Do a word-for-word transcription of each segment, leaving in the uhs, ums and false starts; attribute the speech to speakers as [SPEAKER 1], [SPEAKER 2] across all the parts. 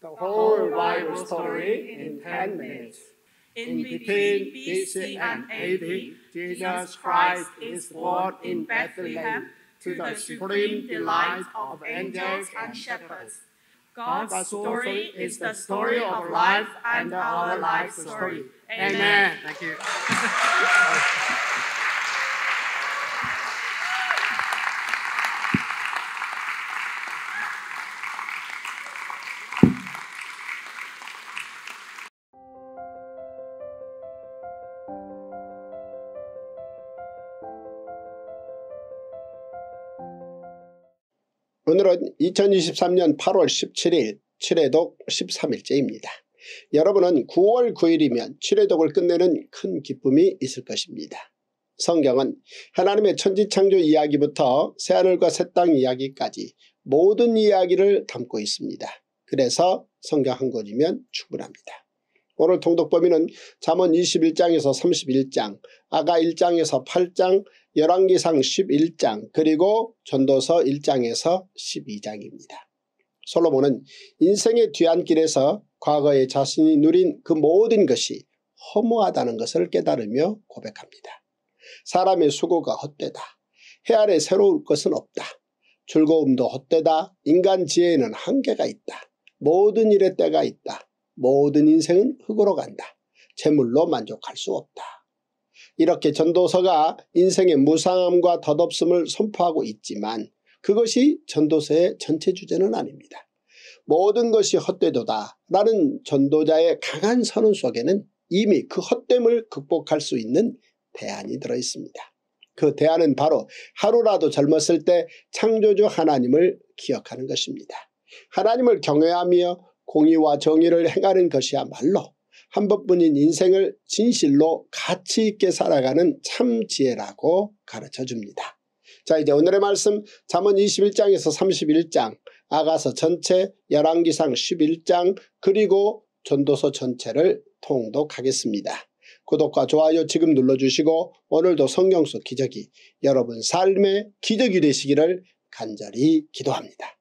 [SPEAKER 1] the whole Bible story in ten minutes. In between B C and A D, Jesus Christ is born in Bethlehem to the supreme delight of angels and shepherds. God's story is the story of life and our life story. Amen.
[SPEAKER 2] Thank you.
[SPEAKER 3] 오늘은 이천이십삼년 팔월 십칠일 칠회독 십삼일째입니다. 여러분은 구월 구일이면 칠회독을 끝내는 큰 기쁨이 있을 것입니다. 성경은 하나님의 천지창조 이야기부터 새하늘과 새 땅 이야기까지 모든 이야기를 담고 있습니다. 그래서 성경 한 권이면 충분합니다. 오늘 통독 범위는 잠언 이십일장에서 삼십일장, 아가 일장에서 팔장, 열왕기상 십일장, 그리고 전도서 일장에서 십이장입니다. 솔로몬은 인생의 뒤안길에서 과거에 자신이 누린 그 모든 것이 허무하다는 것을 깨달으며 고백합니다. 사람의 수고가 헛되다. 해 아래 새로울 것은 없다. 즐거움도 헛되다. 인간 지혜에는 한계가 있다. 모든 일에 때가 있다. 모든 인생은 흙으로 간다. 재물로 만족할 수 없다. 이렇게 전도서가 인생의 무상함과 덧없음을 선포하고 있지만 그것이 전도서의 전체 주제는 아닙니다. 모든 것이 헛되도다 라는 전도자의 강한 선언 속에는 이미 그 헛됨을 극복할 수 있는 대안이 들어있습니다. 그 대안은 바로 하루라도 젊었을 때 창조주 하나님을 기억하는 것입니다. 하나님을 경외하며 공의와 정의를 행하는 것이야말로 한 번뿐인 인생을 진실로 가치 있게 살아가는 참 지혜라고 가르쳐줍니다. 자, 이제 오늘의 말씀 잠언 이십일장에서 삼십일장, 아가서 전체, 열왕기상 십일장, 그리고 전도서 전체를 통독하겠습니다. 구독과 좋아요 지금 눌러주시고 오늘도 성경 속 기적이 여러분 삶의 기적이 되시기를 간절히 기도합니다.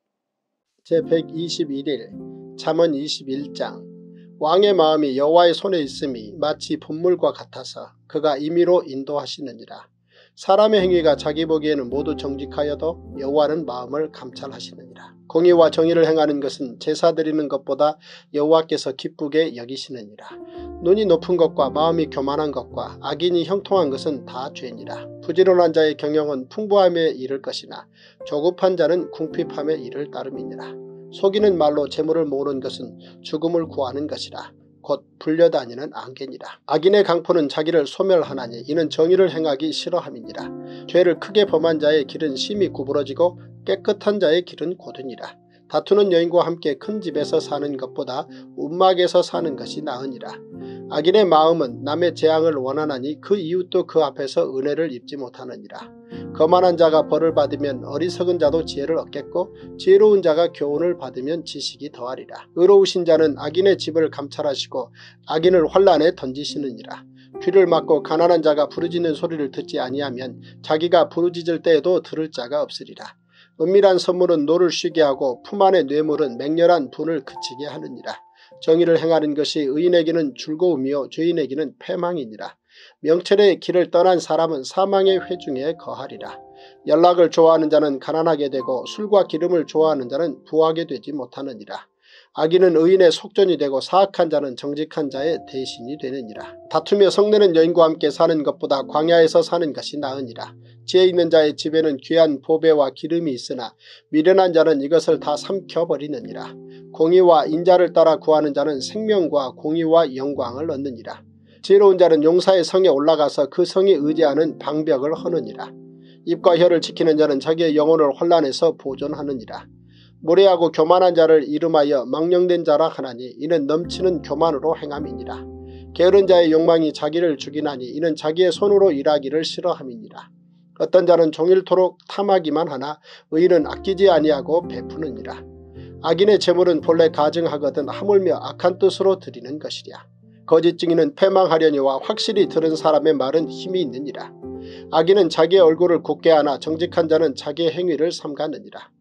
[SPEAKER 3] 제백이십일일 잠언 이십일장. 왕의 마음이 여호와의 손에 있음이 마치 분물과 같아서 그가 임의로 인도하시느니라. 사람의 행위가 자기 보기에는 모두 정직하여도 여호와는 마음을 감찰하시느니라. 공의와 정의를 행하는 것은 제사 드리는 것보다 여호와께서 기쁘게 여기시느니라. 눈이 높은 것과 마음이 교만한 것과 악인이 형통한 것은 다 죄니라. 부지런한 자의 경영은 풍부함에 이를 것이나 조급한 자는 궁핍함에 이를 따름이니라. 속이는 말로 재물을 모으는 것은 죽음을 구하는 것이라. 곧 불려다니는 안개니라. 악인의 강포는 자기를 소멸하나니 이는 정의를 행하기 싫어함이니라. 죄를 크게 범한 자의 길은 심히 구부러지고 깨끗한 자의 길은 고드니라. 다투는 여인과 함께 큰 집에서 사는 것보다 움막에서 사는 것이 나으니라. 악인의 마음은 남의 재앙을 원하나니 그 이웃도 그 앞에서 은혜를 입지 못하느니라. 거만한 자가 벌을 받으면 어리석은 자도 지혜를 얻겠고 지혜로운 자가 교훈을 받으면 지식이 더하리라. 의로우신 자는 악인의 집을 감찰하시고 악인을 환난에 던지시느니라. 귀를 막고 가난한 자가 부르짖는 소리를 듣지 아니하면 자기가 부르짖을 때에도 들을 자가 없으리라. 은밀한 선물은 노를 쉬게 하고 품 안의 뇌물은 맹렬한 분을 그치게 하느니라. 정의를 행하는 것이 의인에게는 즐거움이요 죄인에게는 패망이니라. 명철의 길을 떠난 사람은 사망의 회중에 거하리라. 연락을 좋아하는 자는 가난하게 되고 술과 기름을 좋아하는 자는 부하게 되지 못하느니라. 악인은 의인의 속전이 되고 사악한 자는 정직한 자의 대신이 되느니라. 다투며 성내는 여인과 함께 사는 것보다 광야에서 사는 것이 나으니라. 지혜 있는 자의 집에는 귀한 보배와 기름이 있으나 미련한 자는 이것을 다 삼켜버리느니라. 공의와 인자를 따라 구하는 자는 생명과 공의와 영광을 얻느니라. 지혜로운 자는 용사의 성에 올라가서 그 성에 의지하는 방벽을 허느니라. 입과 혀를 지키는 자는 자기의 영혼을 혼란에서 보존하느니라. 무례하고 교만한 자를 이름하여 망령된 자라 하나니 이는 넘치는 교만으로 행함이니라. 게으른 자의 욕망이 자기를 죽이나니 이는 자기의 손으로 일하기를 싫어함이니라. 어떤 자는 종일토록 탐하기만 하나 의인은 아끼지 아니하고 베푸느니라. 악인의 재물은 본래 가증하거든 하물며 악한 뜻으로 드리는 것이랴. 거짓 증인은 패망하려니와 확실히 들은 사람의 말은 힘이 있느니라. 악인은 자기의 얼굴을 굳게 하나 정직한 자는 자기의 행위를 삼가느니라.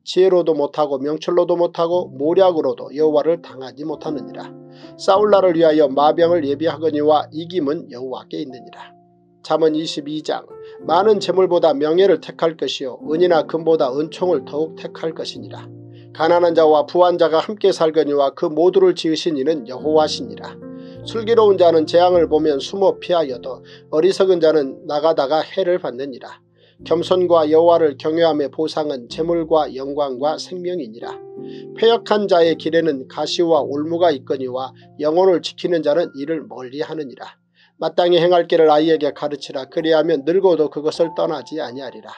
[SPEAKER 3] 지혜로도 못하고 명철로도 못하고 모략으로도 여호와를 당하지 못하느니라. 싸울 날을 위하여 마병을 예비하거니와 이김은 여호와께 있느니라. 잠언 이십이 장. 많은 재물보다 명예를 택할 것이요 은이나 금보다 은총을 더욱 택할 것이니라. 가난한 자와 부한 자가 함께 살거니와 그 모두를 지으신 이는 여호와시니라. 슬기로운 자는 재앙을 보면 숨어 피하여도 어리석은 자는 나가다가 해를 받느니라. 겸손과 여호와를 경외함의 보상은 재물과 영광과 생명이니라. 패역한 자의 길에는 가시와 올무가 있거니와 영혼을 지키는 자는 이를 멀리하느니라. 마땅히 행할 길을 아이에게 가르치라. 그리하면 늙어도 그것을 떠나지 아니하리라.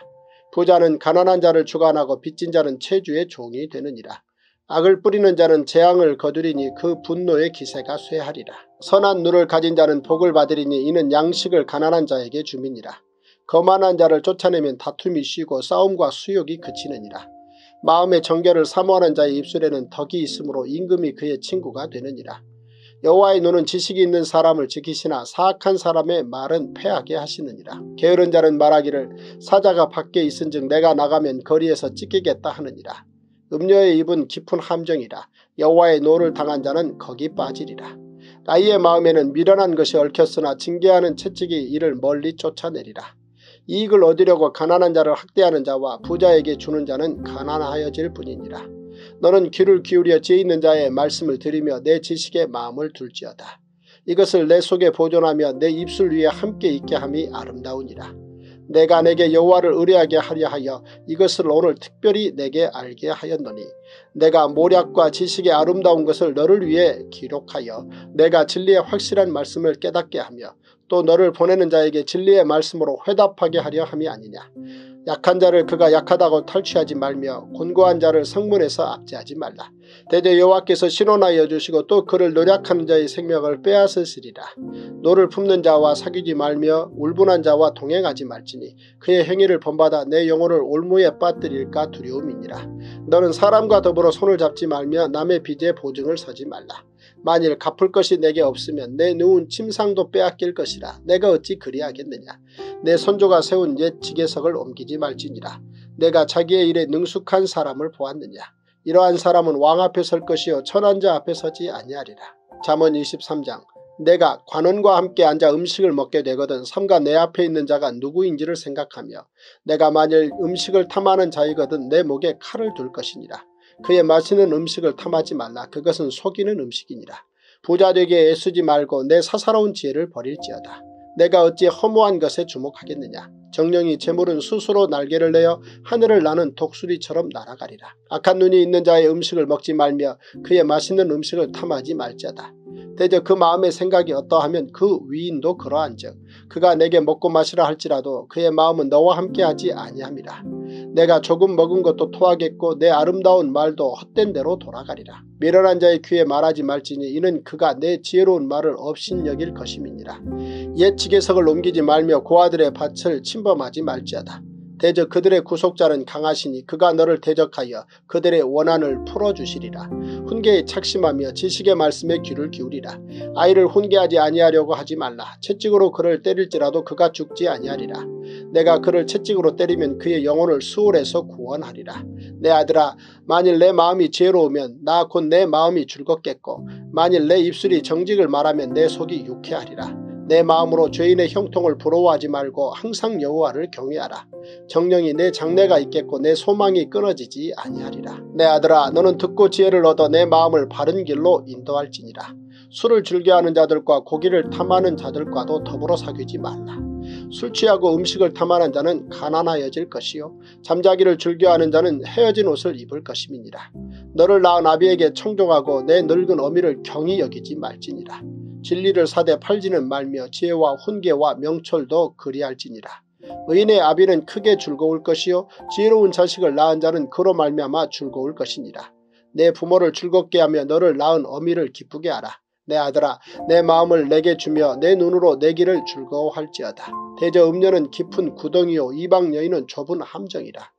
[SPEAKER 3] 부자는 가난한 자를 주관하고 빚진 자는 체주의 종이 되느니라. 악을 뿌리는 자는 재앙을 거두리니 그 분노의 기세가 쇠하리라. 선한 눈을 가진 자는 복을 받으리니 이는 양식을 가난한 자에게 주미니라. 거만한 자를 쫓아내면 다툼이 쉬고 싸움과 수욕이 그치느니라. 마음의 정결을 사모하는 자의 입술에는 덕이 있으므로 임금이 그의 친구가 되느니라. 여호와의 눈은 지식이 있는 사람을 지키시나 사악한 사람의 말은 패하게 하시느니라. 게으른 자는 말하기를 사자가 밖에 있은즉 내가 나가면 거리에서 찢기겠다 하느니라. 음녀의 입은 깊은 함정이라. 여호와의 노를 당한 자는 거기 빠지리라. 나이의 마음에는 미련한 것이 얽혔으나 징계하는 채찍이 이를 멀리 쫓아내리라. 이익을 얻으려고 가난한 자를 학대하는 자와 부자에게 주는 자는 가난하여질 뿐이니라. 너는 귀를 기울여 지혜 있는 자의 말씀을 들으며 내 지식에 마음을 둘지어다. 이것을 내 속에 보존하며 내 입술 위에 함께 있게 함이 아름다우니라. 내가 내게 여호와를 의뢰하게 하려 하여 이것을 오늘 특별히 내게 알게 하였노니 내가 모략과 지식의 아름다운 것을 너를 위해 기록하여 내가 진리의 확실한 말씀을 깨닫게 하며 또 너를 보내는 자에게 진리의 말씀으로 회답하게 하려 함이 아니냐. 약한 자를 그가 약하다고 탈취하지 말며 곤고한 자를 성문에서 압제하지 말라. 대저 여호와께서 신원하여 주시고 또 그를 노략하는 자의 생명을 빼앗으시리라. 노를 품는 자와 사귀지 말며 울분한 자와 동행하지 말지니 그의 행위를 본받아 내 영혼을 올무에 빠뜨릴까 두려움이니라. 너는 사람과 더불어 손을 잡지 말며 남의 빚에 보증을 서지 말라. 만일 갚을 것이 내게 없으면 내 누운 침상도 빼앗길 것이라. 내가 어찌 그리하겠느냐. 내 선조가 세운 옛 지계석을 옮기지 말지니라. 내가 자기의 일에 능숙한 사람을 보았느냐. 이러한 사람은 왕 앞에 설 것이요 천한 자 앞에 서지 아니하리라. 잠언 이십삼 장. 내가 관원과 함께 앉아 음식을 먹게 되거든 삼가 내 앞에 있는 자가 누구인지를 생각하며 내가 만일 음식을 탐하는 자이거든 내 목에 칼을 둘 것이니라. 그의 맛있는 음식을 탐하지 말라. 그것은 속이는 음식이니라. 부자 되게 애쓰지 말고 내 사사로운 지혜를 버릴지어다. 내가 어찌 허무한 것에 주목하겠느냐. 정령이 재물은 스스로 날개를 내어 하늘을 나는 독수리처럼 날아가리라. 악한 눈이 있는 자의 음식을 먹지 말며 그의 맛있는 음식을 탐하지 말지어다. 대저 그 마음의 생각이 어떠하면 그 위인도 그러한즉 그가 내게 먹고 마시라 할지라도 그의 마음은 너와 함께하지 아니함이라. 내가 조금 먹은 것도 토하겠고 내 아름다운 말도 헛된 대로 돌아가리라. 미련한 자의 귀에 말하지 말지니 이는 그가 내 지혜로운 말을 업신여길 것임이니라. 옛 지계석을 옮기지 말며 고아들의 밭을 침범하지 말지어다. 대저 그들의 구속자는 강하시니 그가 너를 대적하여 그들의 원한을 풀어주시리라. 훈계에 착심하며 지식의 말씀에 귀를 기울이라. 아이를 훈계하지 아니하려고 하지 말라. 채찍으로 그를 때릴지라도 그가 죽지 아니하리라. 내가 그를 채찍으로 때리면 그의 영혼을 수월에서 구원하리라. 내 아들아, 만일 내 마음이 지혜로우면 나 곧 내 마음이 즐겁겠고 만일 내 입술이 정직을 말하면 내 속이 유쾌하리라. 내 마음으로 죄인의 형통을 부러워하지 말고 항상 여호와를 경외하라. 정령이 내 장래가 있겠고 내 소망이 끊어지지 아니하리라. 내 아들아, 너는 듣고 지혜를 얻어 내 마음을 바른 길로 인도할지니라. 술을 즐겨하는 자들과 고기를 탐하는 자들과도 더불어 사귀지 말라. 술 취하고 음식을 탐하는 자는 가난하여질 것이요 잠자기를 즐겨하는 자는 헤어진 옷을 입을 것임이니라. 너를 낳은 아비에게 청종하고 내 늙은 어미를 경히 여기지 말지니라. 진리를 사되 팔지는 말며 지혜와 훈계와 명철도 그리할지니라. 의인의 아비는 크게 즐거울 것이요 지혜로운 자식을 낳은 자는 그로 말미암아 즐거울 것이니라. 내 부모를 즐겁게 하며 너를 낳은 어미를 기쁘게 하라. 내 아들아, 내 마음을 내게 주며 내 눈으로 내 길을 즐거워할지어다. 대저 음녀는 깊은 구덩이요 이방 여인은 좁은 함정이라.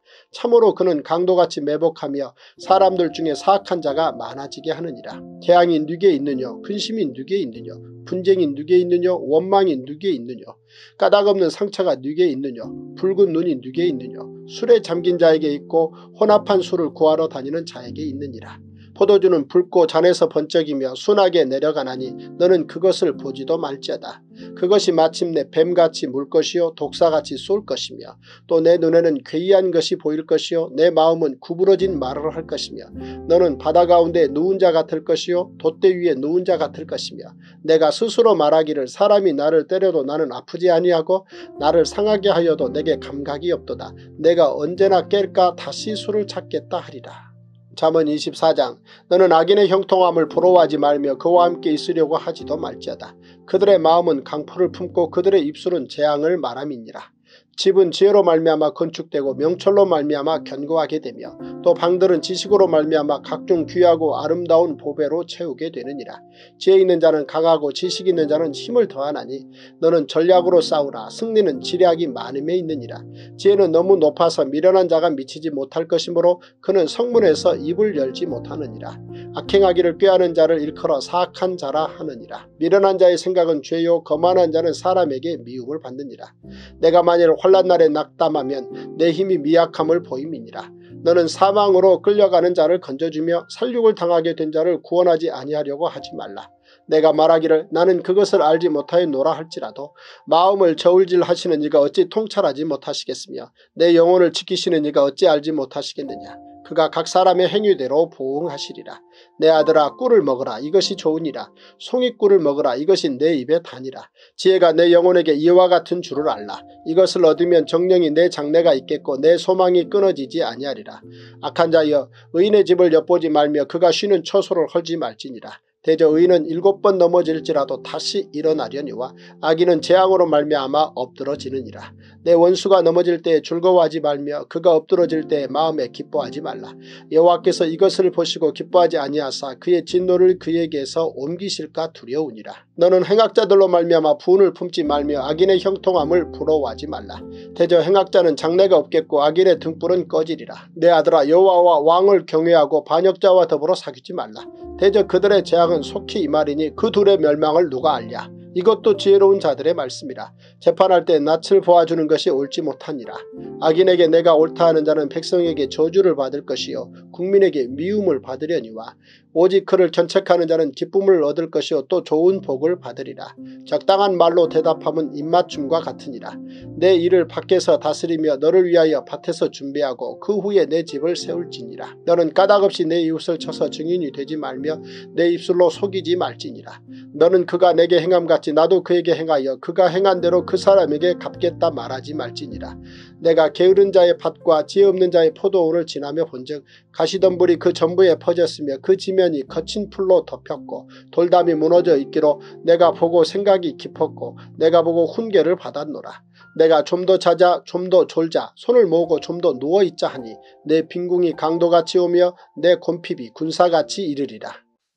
[SPEAKER 3] 참으로 그는 강도같이 매복하며 사람들 중에 사악한 자가 많아지게 하느니라. 재앙이 누게 있느냐, 근심이 누게 있느냐, 분쟁이 누게 있느냐, 원망이 누게 있느냐, 까닭없는 상처가 누게 있느냐, 붉은 눈이 누게 있느냐, 술에 잠긴 자에게 있고 혼합한 술을 구하러 다니는 자에게 있느니라. 포도주는 붉고 잔에서 번쩍이며 순하게 내려가나니 너는 그것을 보지도 말지어다. 그것이 마침내 뱀같이 물 것이요 독사같이 쏠 것이며 또 내 눈에는 괴이한 것이 보일 것이요 내 마음은 구부러진 말을 할 것이며 너는 바다 가운데 누운 자 같을 것이요 돛대 위에 누운 자 같을 것이며 내가 스스로 말하기를 사람이 나를 때려도 나는 아프지 아니하고 나를 상하게 하여도 내게 감각이 없도다. 내가 언제나 깰까 다시 술을 찾겠다 하리라. 잠언 이십사 장 너는 악인의 형통함을 부러워하지 말며 그와 함께 있으려고 하지도 말지어다. 그들의 마음은 강포를 품고 그들의 입술은 재앙을 말함이니라. 집은 지혜로 말미암아 건축되고 명철로 말미암아 견고하게 되며 또 방들은 지식으로 말미암아 각종 귀하고 아름다운 보배로 채우게 되느니라. 지혜 있는 자는 강하고 지식 있는 자는 힘을 더하나니 너는 전략으로 싸우라. 승리는 지략이 많음에 있느니라. 지혜는 너무 높아서 미련한 자가 미치지 못할 것이므로 그는 성문에서 입을 열지 못하느니라. 악행하기를 꾀하는 자를 일컬어 사악한 자라 하느니라. 미련한 자의 생각은 죄요 거만한 자는 사람에게 미움을 받느니라. 내가 만일 환난 날에 낙담하면 내 힘이 미약함을 보임이니라. 너는 사망으로 끌려가는 자를 건져주며 살육을 당하게 된 자를 구원하지 아니하려고 하지 말라. 내가 말하기를 나는 그것을 알지 못하였노라 할지라도 마음을 저울질 하시는 이가 어찌 통찰하지 못하시겠으며 내 영혼을 지키시는 이가 어찌 알지 못하시겠느냐. 그가 각 사람의 행위대로 보응하시리라. 내 아들아 꿀을 먹으라. 이것이 좋으니라. 송이꿀을 먹으라. 이것이 내 입에 다니라. 지혜가 내 영혼에게 이와 같은 줄을 알라. 이것을 얻으면 정령이 내 장래가 있겠고 내 소망이 끊어지지 아니하리라. 악한 자여 의인의 집을 엿보지 말며 그가 쉬는 처소를 헐지 말지니라. 대저 의인은 일곱 번 넘어질지라도 다시 일어나려니와 악인은 재앙으로 말미암아 엎드러지느니라. 내 원수가 넘어질 때에 즐거워하지 말며 그가 엎드러질 때에 마음에 기뻐하지 말라. 여호와께서 이것을 보시고 기뻐하지 아니하사 그의 진노를 그에게서 옮기실까 두려우니라. 너는 행악자들로 말미암아 분을 품지 말며 악인의 형통함을 부러워하지 말라. 대저 행악자는 장래가 없겠고 악인의 등불은 꺼지리라. 내 아들아 여호와와 왕을 경외하고 반역자와 더불어 사귀지 말라. 대저 그들의 재앙은 속히 임하리니 그 둘의 멸망을 누가 알랴. 이것도 지혜로운 자들의 말씀이라. 재판할 때 낯을 보아주는 것이 옳지 못하니라. 악인에게 내가 옳다 하는 자는 백성에게 저주를 받을 것이요 국민에게 미움을 받으려니와 오직 그를 견책하는 자는 기쁨을 얻을 것이요 또 좋은 복을 받으리라. 적당한 말로 대답함은 입맞춤과 같으니라. 내 일을 밖에서 다스리며 너를 위하여 밭에서 준비하고 그 후에 내 집을 세울지니라. 너는 까닭없이 내 이웃을 쳐서 증인이 되지 말며 내 입술로 속이지 말지니라. 너는 그가 내게 행함같이 나도 그에게 행하여 그가 행한 대로 그 사람에게 갚겠다 말하지 말지니라. 내가 게으른 자의 밭과 지혜 없는 자의 포도원을 지나며 본즉 가시덤불이 그 전부에 퍼졌으며 그 지면이 거친 풀로 덮였고 돌담이 무너져 있기로 내가 보고 생각이 깊었고 내가 보고 훈계를 받았노라. 내가 좀 더 자자 좀 더 졸자 손을 모으고 좀 더 누워있자 하니 내 빈궁이 강도같이 오며 내 곰핍이 군사같이 이르리라.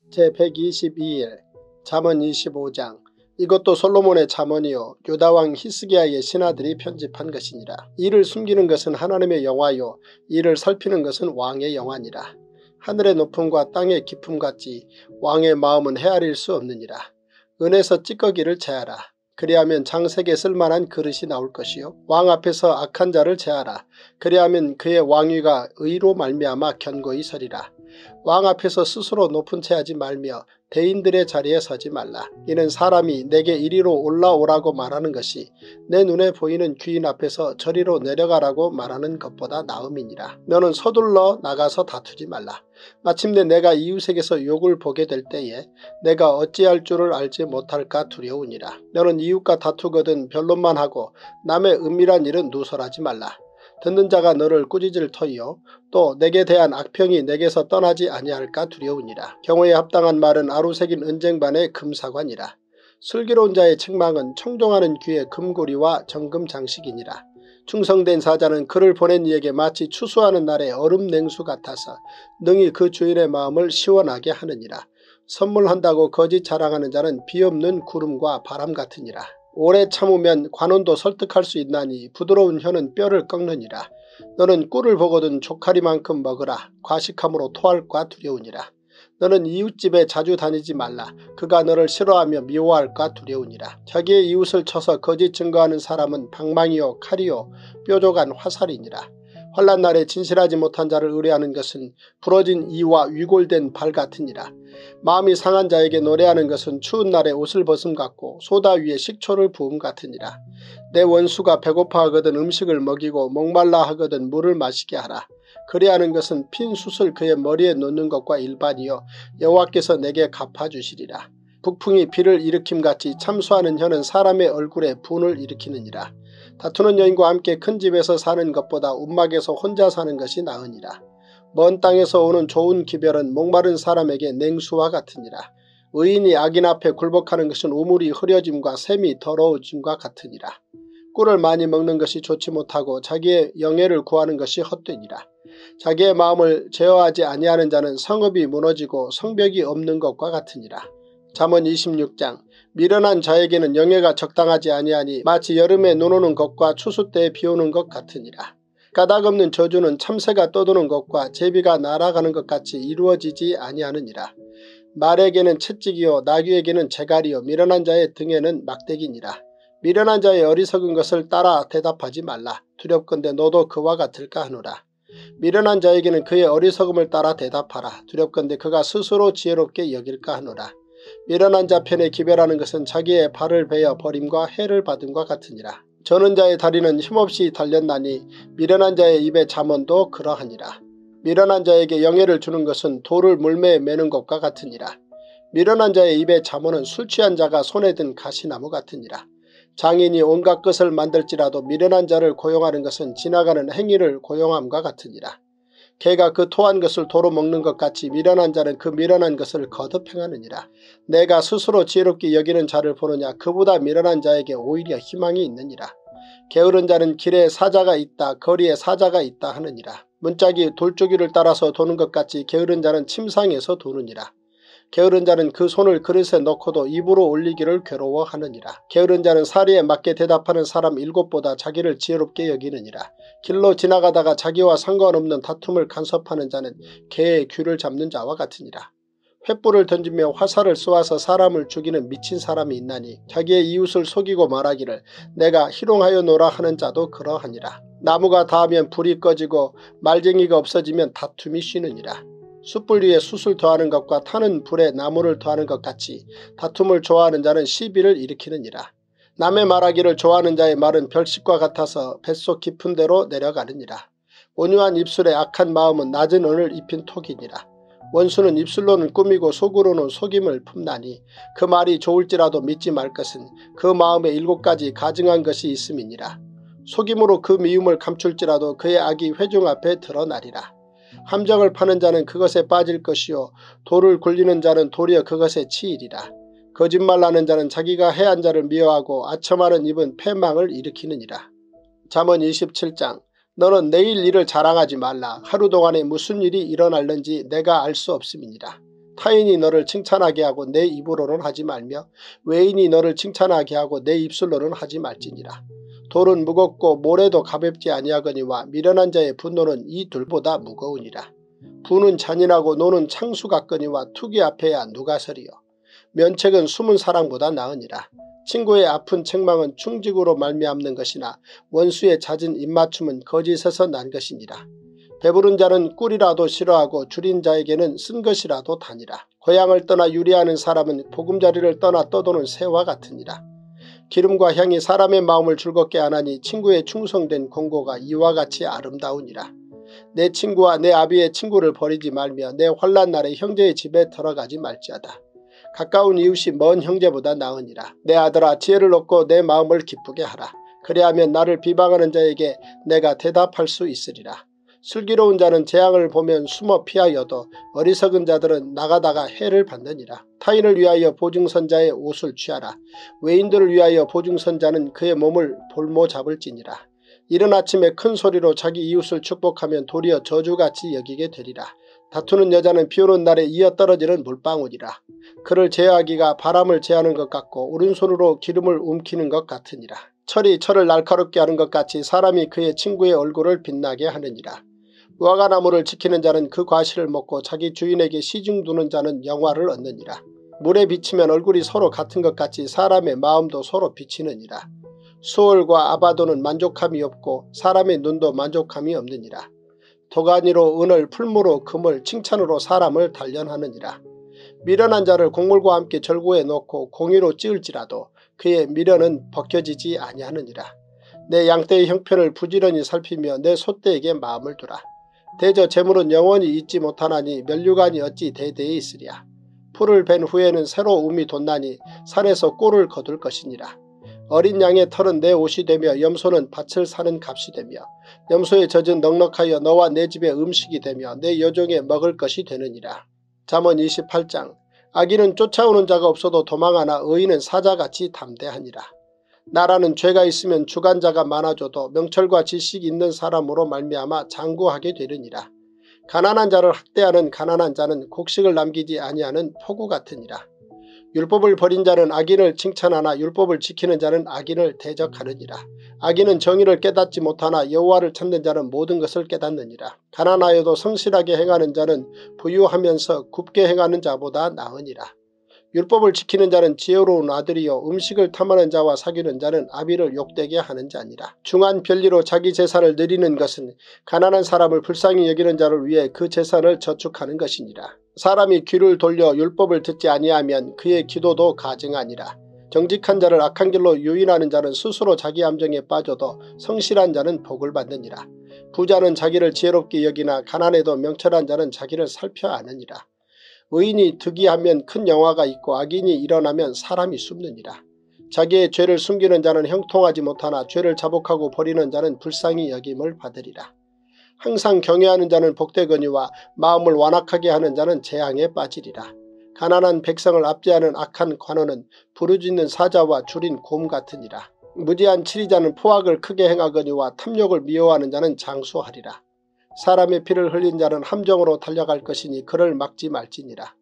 [SPEAKER 3] 제백이십이 일 잠언 이십오 장 이것도 솔로몬의 잠언이요 요다왕 히스기야의 신하들이 편집한 것이니라. 이를 숨기는 것은 하나님의 영화요 이를 살피는 것은 왕의 영화니라. 하늘의 높음과 땅의 깊음같이 왕의 마음은 헤아릴 수 없느니라. 은에서 찌꺼기를 제하라. 그리하면 장색에 쓸만한 그릇이 나올 것이요 왕 앞에서 악한 자를 제하라. 그리하면 그의 왕위가 의로 말미암아 견고히 서리라. 왕 앞에서 스스로 높은 채 하지 말며 대인들의 자리에 서지 말라. 이는 사람이 내게 이리로 올라오라고 말하는 것이 내 눈에 보이는 귀인 앞에서 저리로 내려가라고 말하는 것보다 나음이니라. 너는 서둘러 나가서 다투지 말라. 마침내 내가 이웃에게서 욕을 보게 될 때에 내가 어찌할 줄을 알지 못할까 두려우니라. 너는 이웃과 다투거든 변론만 하고 남의 은밀한 일은 누설하지 말라. 듣는 자가 너를 꾸짖을 터이요 또 내게 대한 악평이 내게서 떠나지 아니할까 두려우니라. 경호에 합당한 말은 아루새긴 은쟁반의 금사관이라. 슬기로운 자의 책망은 청종하는 귀의 금고리와 정금 장식이니라. 충성된 사자는 그를 보낸 이에게 마치 추수하는 날의 얼음 냉수 같아서 능히 그 주인의 마음을 시원하게 하느니라. 선물한다고 거짓 자랑하는 자는 비없는 구름과 바람 같으니라. 오래 참으면 관원도 설득할 수 있나니 부드러운 혀는 뼈를 꺾느니라. 너는 꿀을 보거든 조카리만큼 먹으라. 과식함으로 토할까 두려우니라. 너는 이웃집에 자주 다니지 말라. 그가 너를 싫어하며 미워할까 두려우니라. 자기의 이웃을 쳐서 거짓 증거하는 사람은 방망이요 칼이요 뾰족한 화살이니라. 환난 날에 진실하지 못한 자를 의뢰하는 것은 부러진 이와 위골된 발 같으니라. 마음이 상한 자에게 노래하는 것은 추운 날에 옷을 벗음 같고 소다 위에 식초를 부음 같으니라. 내 원수가 배고파하거든 음식을 먹이고 목말라 하거든 물을 마시게 하라. 그리하는 것은 핀 숯을 그의 머리에 놓는 것과 일반이요 여호와께서 내게 갚아주시리라. 북풍이 비를 일으킴같이 참수하는 혀는 사람의 얼굴에 분을 일으키느니라. 다투는 여인과 함께 큰 집에서 사는 것보다 움막에서 혼자 사는 것이 나으니라. 먼 땅에서 오는 좋은 기별은 목마른 사람에게 냉수와 같으니라. 의인이 악인 앞에 굴복하는 것은 우물이 흐려짐과 샘이 더러워짐과 같으니라. 꿀을 많이 먹는 것이 좋지 못하고 자기의 영예를 구하는 것이 헛되니라. 자기의 마음을 제어하지 아니하는 자는 성읍이 무너지고 성벽이 없는 것과 같으니라. 잠언 이십육 장. 미련한 자에게는 영예가 적당하지 아니하니 마치 여름에 눈 오는 것과 추수 때에 비 오는 것 같으니라. 까닭없는 저주는 참새가 떠도는 것과 제비가 날아가는 것 같이 이루어지지 아니하느니라. 말에게는 채찍이요 나귀에게는 재갈이요 미련한 자의 등에는 막대기니라. 미련한 자의 어리석은 것을 따라 대답하지 말라. 두렵건대 너도 그와 같을까 하노라. 미련한 자에게는 그의 어리석음을 따라 대답하라. 두렵건대 그가 스스로 지혜롭게 여길까 하노라. 미련한 자 편에 기별하는 것은 자기의 발을 베어 버림과 해를 받음과 같으니라. 저는 자의 다리는 힘없이 달렸나니 미련한 자의 입에 잠언도 그러하니라. 미련한 자에게 영예를 주는 것은 돌을 물매에 매는 것과 같으니라. 미련한 자의 입에 잠언은 술 취한 자가 손에 든 가시나무 같으니라. 장인이 온갖 것을 만들지라도 미련한 자를 고용하는 것은 지나가는 행위를 고용함과 같으니라. 개가 그 토한 것을 도로 먹는 것 같이 미련한 자는 그 미련한 것을 거듭 행하느니라. 내가 스스로 지혜롭게 여기는 자를 보느냐. 그보다 미련한 자에게 오히려 희망이 있느니라. 게으른 자는 길에 사자가 있다 거리에 사자가 있다 하느니라. 문짝이 돌조기를 따라서 도는 것 같이 게으른 자는 침상에서 도느니라. 게으른 자는 그 손을 그릇에 넣고도 입으로 올리기를 괴로워하느니라. 게으른 자는 사리에 맞게 대답하는 사람 일곱보다 자기를 지혜롭게 여기느니라. 길로 지나가다가 자기와 상관없는 다툼을 간섭하는 자는 개의 귀를 잡는 자와 같으니라. 횃불을 던지며 화살을 쏘아서 사람을 죽이는 미친 사람이 있나니 자기의 이웃을 속이고 말하기를 내가 희롱하여 노라 하는 자도 그러하니라. 나무가 닿으면 불이 꺼지고 말쟁이가 없어지면 다툼이 쉬느니라. 숯불 위에 숯을 더하는 것과 타는 불에 나무를 더하는 것 같이 다툼을 좋아하는 자는 시비를 일으키느니라. 남의 말하기를 좋아하는 자의 말은 별식과 같아서 뱃속 깊은 데로 내려가느니라. 온유한 입술에 악한 마음은 낮은 은을 입힌 톡이니라. 원수는 입술로는 꾸미고 속으로는 속임을 품나니 그 말이 좋을지라도 믿지 말 것은 그 마음에 일곱 가지 가증한 것이 있음이니라. 속임으로 그 미움을 감출지라도 그의 악이 회중 앞에 드러나리라. 함정을 파는 자는 그것에 빠질 것이요 돌을 굴리는 자는 도리어 그것에 치이리라. 거짓말하는 자는 자기가 해한 자를 미워하고 아첨하는 입은 패망을 일으키느니라. 잠언 이십칠 장. 너는 내일 일을 자랑하지 말라. 하루 동안에 무슨 일이 일어날는지 내가 알 수 없음이니라. 타인이 너를 칭찬하게 하고 내 입으로는 하지 말며 외인이 너를 칭찬하게 하고 내 입술로는 하지 말지니라. 돌은 무겁고 모래도 가볍지 아니하거니와 미련한 자의 분노는 이 둘보다 무거우니라. 부는 잔인하고 노는 창수 같거니와 투기 앞에야 누가 서리요. 면책은 숨은 사랑보다 나으니라. 친구의 아픈 책망은 충직으로 말미암는 것이나 원수의 잦은 입맞춤은 거짓에서 난 것이니라. 배부른 자는 꿀이라도 싫어하고 줄인 자에게는 쓴 것이라도 다니라. 고향을 떠나 유리하는 사람은 보금자리를 떠나 떠도는 새와 같으니라. 기름과 향이 사람의 마음을 즐겁게 하나니 친구의 충성된 공고가 이와 같이 아름다우니라. 내 친구와 내 아비의 친구를 버리지 말며 내 환난 날에 형제의 집에 들어가지 말지어다. 가까운 이웃이 먼 형제보다 나으니라. 내 아들아 지혜를 얻고 내 마음을 기쁘게 하라. 그리하면 나를 비방하는 자에게 내가 대답할 수 있으리라. 슬기로운 자는 재앙을 보면 숨어 피하여도 어리석은 자들은 나가다가 해를 받느니라. 타인을 위하여 보증선자의 옷을 취하라. 외인들을 위하여 보증선자는 그의 몸을 볼모 잡을지니라. 이른 아침에 큰 소리로 자기 이웃을 축복하면 도리어 저주같이 여기게 되리라. 다투는 여자는 비오는 날에 이어떨어지는 물방울이라. 그를 제어하기가 바람을 제하는 것 같고 오른손으로 기름을 움키는 것 같으니라. 철이 철을 날카롭게 하는 것 같이 사람이 그의 친구의 얼굴을 빛나게 하느니라. 무화과나무를 지키는 자는 그 과실을 먹고 자기 주인에게 시중 두는 자는 영화를 얻느니라. 물에 비치면 얼굴이 서로 같은 것 같이 사람의 마음도 서로 비치느니라. 수월과 아바도는 만족함이 없고 사람의 눈도 만족함이 없느니라. 도가니로 은을, 풀무로 금을, 칭찬으로 사람을 단련하느니라. 미련한 자를 곡물과 함께 절구에 놓고 공의로 찌을지라도 그의 미련은 벗겨지지 아니하느니라. 내 양떼의 형편을 부지런히 살피며 내 소떼에게 마음을 두라. 대저 재물은 영원히 잊지 못하나니 면류관이 어찌 대대에 있으랴. 풀을 벤 후에는 새로 움이 돋나니 산에서 꿀을 거둘 것이니라. 어린 양의 털은 내 옷이 되며 염소는 밭을 사는 값이 되며 염소의 젖은 넉넉하여 너와 내 집의 음식이 되며 내 여종의 먹을 것이 되느니라. 잠언 이십팔 장. 악인은 쫓아오는 자가 없어도 도망하나 의인은 사자같이 담대하니라. 나라는 죄가 있으면 주관자가 많아져도 명철과 지식이 있는 사람으로 말미암아 장구하게 되느니라. 가난한 자를 학대하는 가난한 자는 곡식을 남기지 아니하는 포구 같으니라. 율법을 버린 자는 악인을 칭찬하나 율법을 지키는 자는 악인을 대적하느니라. 악인은 정의를 깨닫지 못하나 여호와를 찾는 자는 모든 것을 깨닫느니라. 가난하여도 성실하게 행하는 자는 부유하면서 굽게 행하는 자보다 나으니라. 율법을 지키는 자는 지혜로운 아들이요 음식을 탐하는 자와 사귀는 자는 아비를 욕되게 하는 자니라. 중한 별리로 자기 재산을 늘리는 것은 가난한 사람을 불쌍히 여기는 자를 위해 그 재산을 저축하는 것이니라. 사람이 귀를 돌려 율법을 듣지 아니하면 그의 기도도 가증하니라. 정직한 자를 악한 길로 유인하는 자는 스스로 자기 함정에 빠져도 성실한 자는 복을 받느니라. 부자는 자기를 지혜롭게 여기나 가난해도 명철한 자는 자기를 살펴 아느니라. 의인이 득이하면 큰 영화가 있고 악인이 일어나면 사람이 숨느니라. 자기의 죄를 숨기는 자는 형통하지 못하나 죄를 자복하고 버리는 자는 불쌍히 여김을 받으리라. 항상 경외하는 자는 복되거니와 마음을 완악하게 하는 자는 재앙에 빠지리라. 가난한 백성을 압제하는 악한 관원은 부르짖는 사자와 줄인 곰 같으니라. 무지한 치리자는 포악을 크게 행하거니와 탐욕을 미워하는 자는 장수하리라. 사람의 피를 흘린 자는 함정으로 달려갈 것이니 그를 막지 말지니라.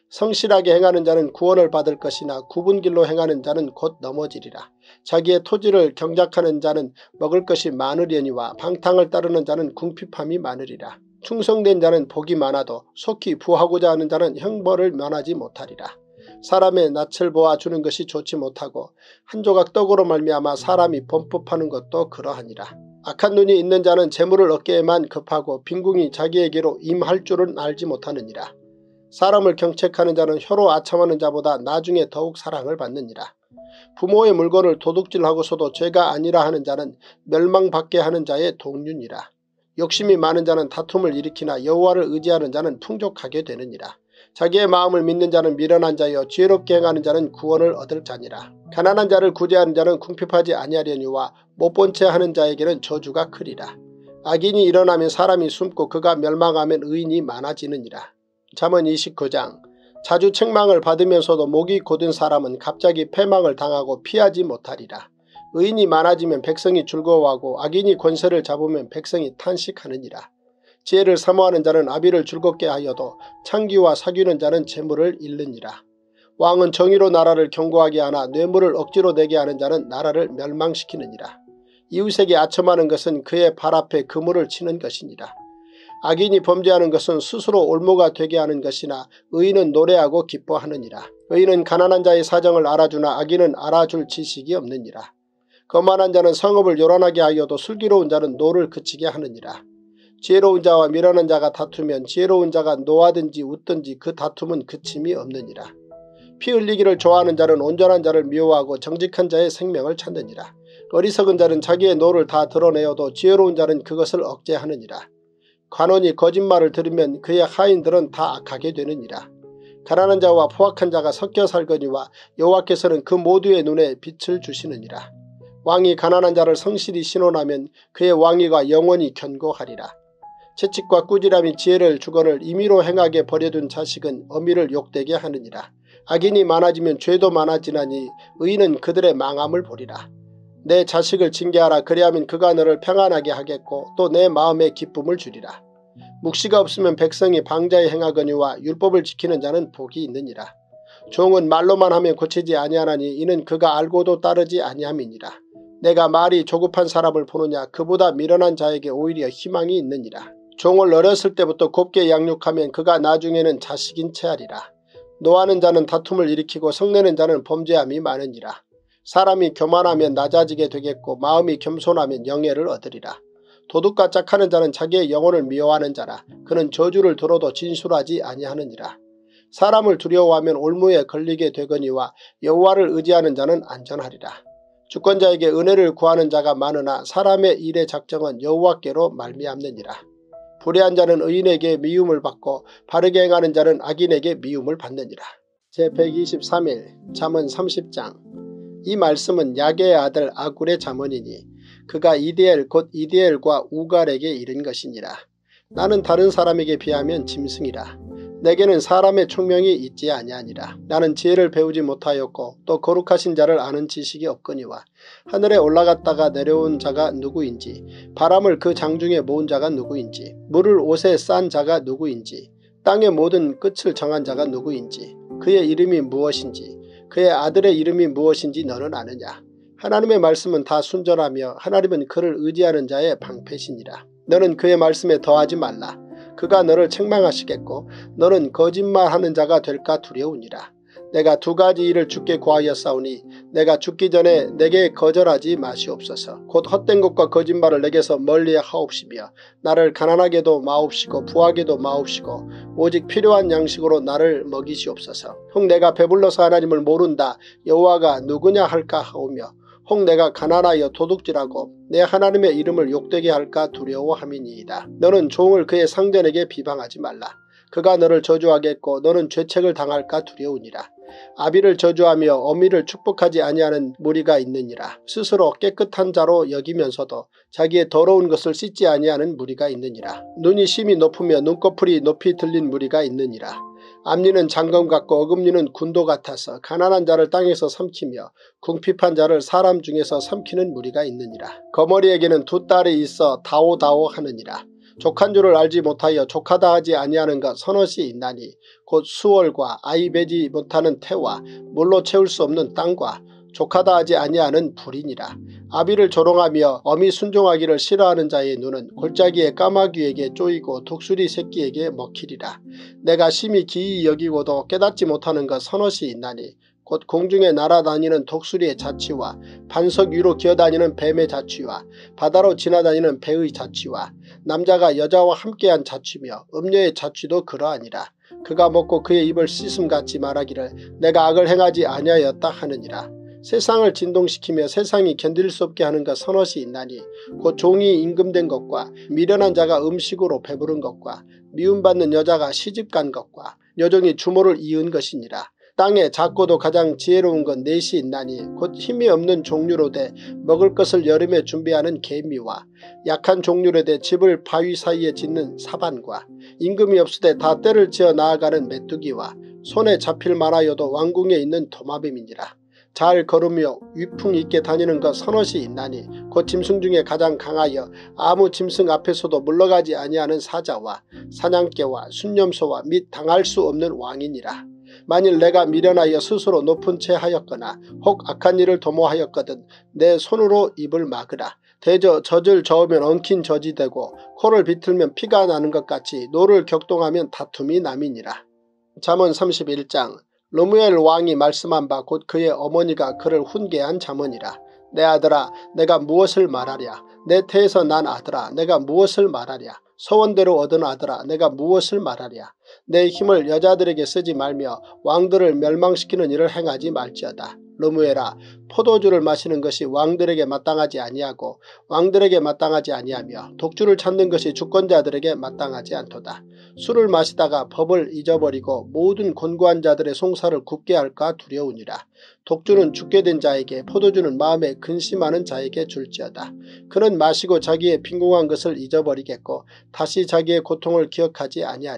[SPEAKER 3] 성실하게 행하는 자는 구원을 받을 것이나 굽은 길로 행하는 자는 곧 넘어지리라. 자기의 토지를 경작하는 자는 먹을 것이 많으려니와 방탕을 따르는 자는 궁핍함이 많으리라. 충성된 자는 복이 많아도 속히 부하고자 하는 자는 형벌을 면하지 못하리라. 사람의 낯을 보아 주는 것이 좋지 못하고 한 조각 떡으로 말미암아 사람이 범법하는 것도 그러하니라. 악한 눈이 있는 자는 재물을 얻기에만 급하고 빈궁이 자기에게로 임할 줄은 알지 못하느니라. 사람을 경책하는 자는 혀로 아첨하는 자보다 나중에 더욱 사랑을 받느니라. 부모의 물건을 도둑질하고서도 죄가 아니라 하는 자는 멸망받게 하는 자의 동륜이라. 욕심이 많은 자는 다툼을 일으키나 여호와를 의지하는 자는 풍족하게 되느니라. 자기의 마음을 믿는 자는 미련한 자여 지혜롭게 행하는 자는 구원을 얻을 자니라. 가난한 자를 구제하는 자는 궁핍하지 아니하려니와 못본 채 하는 자에게는 저주가 크리라. 악인이 일어나면 사람이 숨고 그가 멸망하면 의인이 많아지느니라. 잠언 이십구 장. 자주 책망을 받으면서도 목이 곧은 사람은 갑자기 패망을 당하고 피하지 못하리라. 의인이 많아지면 백성이 즐거워하고 악인이 권세를 잡으면 백성이 탄식하느니라. 지혜를 사모하는 자는 아비를 즐겁게 하여도 창기와 사귀는 자는 재물을 잃느니라. 왕은 정의로 나라를 견고하게 하나 뇌물을 억지로 내게 하는 자는 나라를 멸망시키느니라. 이웃에게 아첨하는 것은 그의 발 앞에 그물을 치는 것이니라. 악인이 범죄하는 것은 스스로 올무가 되게 하는 것이나 의인은 노래하고 기뻐하느니라. 의인은 가난한 자의 사정을 알아주나 악인은 알아줄 지식이 없느니라. 거만한 자는 성읍을 요란하게 하여도 슬기로운 자는 노를 그치게 하느니라. 지혜로운 자와 미련한 자가 다투면 지혜로운 자가 노하든지 웃든지 그 다툼은 그침이 없느니라. 피 흘리기를 좋아하는 자는 온전한 자를 미워하고 정직한 자의 생명을 찾느니라. 어리석은 자는 자기의 노를 다 드러내어도 지혜로운 자는 그것을 억제하느니라. 관원이 거짓말을 들으면 그의 하인들은 다 악하게 되느니라. 가난한 자와 포악한 자가 섞여 살거니와 여호와께서는 그 모두의 눈에 빛을 주시느니라. 왕이 가난한 자를 성실히 신원하면 그의 왕위가 영원히 견고하리라. 채찍과 꾸지람이 지혜를 주거늘 임의로 행하게 버려둔 자식은 어미를 욕되게 하느니라. 악인이 많아지면 죄도 많아지나니 의인은 그들의 망함을 보리라. 내 자식을 징계하라. 그리하면 그가 너를 평안하게 하겠고 또 내 마음에 기쁨을 주리라. 묵시가 없으면 백성이 방자에 행하거니와 율법을 지키는 자는 복이 있느니라. 종은 말로만 하면 고치지 아니하나니 이는 그가 알고도 따르지 아니함이니라. 내가 말이 조급한 사람을 보느냐 그보다 미련한 자에게 오히려 희망이 있느니라. 종을 어렸을 때부터 곱게 양육하면 그가 나중에는 자식인 채 하리라. 노하는 자는 다툼을 일으키고 성내는 자는 범죄함이 많으니라. 사람이 교만하면 낮아지게 되겠고 마음이 겸손하면 영예를 얻으리라. 도둑과 짝하는 자는 자기의 영혼을 미워하는 자라. 그는 저주를 들어도 진술하지 아니하느니라. 사람을 두려워하면 올무에 걸리게 되거니와 여호와를 의지하는 자는 안전하리라. 주권자에게 은혜를 구하는 자가 많으나 사람의 일의 작정은 여호와께로 말미암느니라. 불의한 자는 의인에게 미움을 받고 바르게 행하는 자는 악인에게 미움을 받느니라. 제백이십삼 일 잠언 삼십 장. 이 말씀은 야게의 아들 아굴의 잠언이니 그가 이디엘 곧 이디엘과 우갈에게 이른 것이니라. 나는 다른 사람에게 비하면 짐승이라. 내게는 사람의 총명이 있지 아니하니라. 나는 지혜를 배우지 못하였고 또 거룩하신 자를 아는 지식이 없거니와 하늘에 올라갔다가 내려온 자가 누구인지 바람을 그 장중에 모은 자가 누구인지 물을 옷에 싼 자가 누구인지 땅의 모든 끝을 정한 자가 누구인지 그의 이름이 무엇인지 그의 아들의 이름이 무엇인지 너는 아느냐. 하나님의 말씀은 다 순전하며 하나님은 그를 의지하는 자의 방패시니라. 너는 그의 말씀에 더하지 말라. 그가 너를 책망하시겠고 너는 거짓말하는 자가 될까 두려우니라. 내가 두 가지 일을 주께 구하였사오니 내가 죽기 전에 내게 거절하지 마시옵소서. 곧 헛된 것과 거짓말을 내게서 멀리 하옵시며 나를 가난하게도 마옵시고 부하게도 마옵시고 오직 필요한 양식으로 나를 먹이시옵소서. 혹 내가 배불러서 하나님을 모른다 여호와가 누구냐 할까 하오며 혹 내가 가난하여 도둑질하고 내 하나님의 이름을 욕되게 할까 두려워함이니이다. 너는 종을 그의 상전에게 비방하지 말라. 그가 너를 저주하겠고 너는 죄책을 당할까 두려우니라. 아비를 저주하며 어미를 축복하지 아니하는 무리가 있느니라. 스스로 깨끗한 자로 여기면서도 자기의 더러운 것을 씻지 아니하는 무리가 있느니라. 눈이 심히 높으며 눈꺼풀이 높이 들린 무리가 있느니라. 앞니는 장검 같고 어금니는 군도 같아서 가난한 자를 땅에서 삼키며 궁핍한 자를 사람 중에서 삼키는 무리가 있느니라. 거머리에게는 두 딸이 있어 다오다오 하느니라. 족한 줄을 알지 못하여 족하다 하지 아니하는 것 서너시 있나니 곧 수월과 아이 베지 못하는 태와 물로 채울 수 없는 땅과 족하다 하지 아니하는 불이니라. 아비를 조롱하며 어미 순종하기를 싫어하는 자의 눈은 골짜기의 까마귀에게 쪼이고 독수리 새끼에게 먹히리라. 내가 심히 기이 여기고도 깨닫지 못하는 것 서너시 있나니 곧 공중에 날아다니는 독수리의 자취와 반석 위로 기어다니는 뱀의 자취와 바다로 지나다니는 배의 자취와 남자가 여자와 함께한 자취며 음녀의 자취도 그러하니라. 그가 먹고 그의 입을 씻음같이 말하기를 내가 악을 행하지 아니하였다 하느니라. 세상을 진동시키며 세상이 견딜 수 없게 하는 것 서너시 있나니 곧 종이 임금된 것과 미련한 자가 음식으로 배부른 것과 미움받는 여자가 시집간 것과 여종이 주모를 이은 것이니라. 땅에 작고도 가장 지혜로운 건 넷이 있나니 곧 힘이 없는 종류로 돼 먹을 것을 여름에 준비하는 개미와 약한 종류로 돼 집을 바위 사이에 짓는 사반과 임금이 없으되 다 때를 지어 나아가는 메뚜기와 손에 잡힐 만하여도 왕궁에 있는 도마뱀이니라. 잘 걸으며 위풍 있게 다니는 것 서너시 있나니 곧 짐승 중에 가장 강하여 아무 짐승 앞에서도 물러가지 아니하는 사자와 사냥개와 순념소와 및 당할 수 없는 왕이니라. 만일 내가 미련하여 스스로 높은 채 하였거나 혹 악한 일을 도모하였거든 내 손으로 입을 막으라. 대저 젖을 저으면 엉킨 젖이 되고 코를 비틀면 피가 나는 것 같이 노를 격동하면 다툼이 남이니라. 잠언 삼십일 장. 르무엘 왕이 말씀한 바 곧 그의 어머니가 그를 훈계한 잠언이라. 내 아들아 내가 무엇을 말하랴. 내 태에서 난 아들아 내가 무엇을 말하랴. 서원대로 얻은 아들아 내가 무엇을 말하랴. 내 힘을 여자들에게 쓰지 말며 왕들을 멸망시키는 일을 행하지 말지어다. 르무엘아 포도주를 마시는 것이 왕들에게 마땅하지 아니하고 왕들에게 마땅하지 아니하며 독주를 찾는 것이 주권자들에게 마땅하지 않도다. 술을 마시다가 법을 잊어버리고 모든 곤고한 자들의 송사를 굽게 할까 두려우니라. 독주는 죽게 된 자에게 포도주는 마음에 근심하는 자에게 줄지어다. 그는 마시고 자기의 빈궁한 것을 잊어버리겠고 다시 자기의 고통을 기억하지 아니하리라.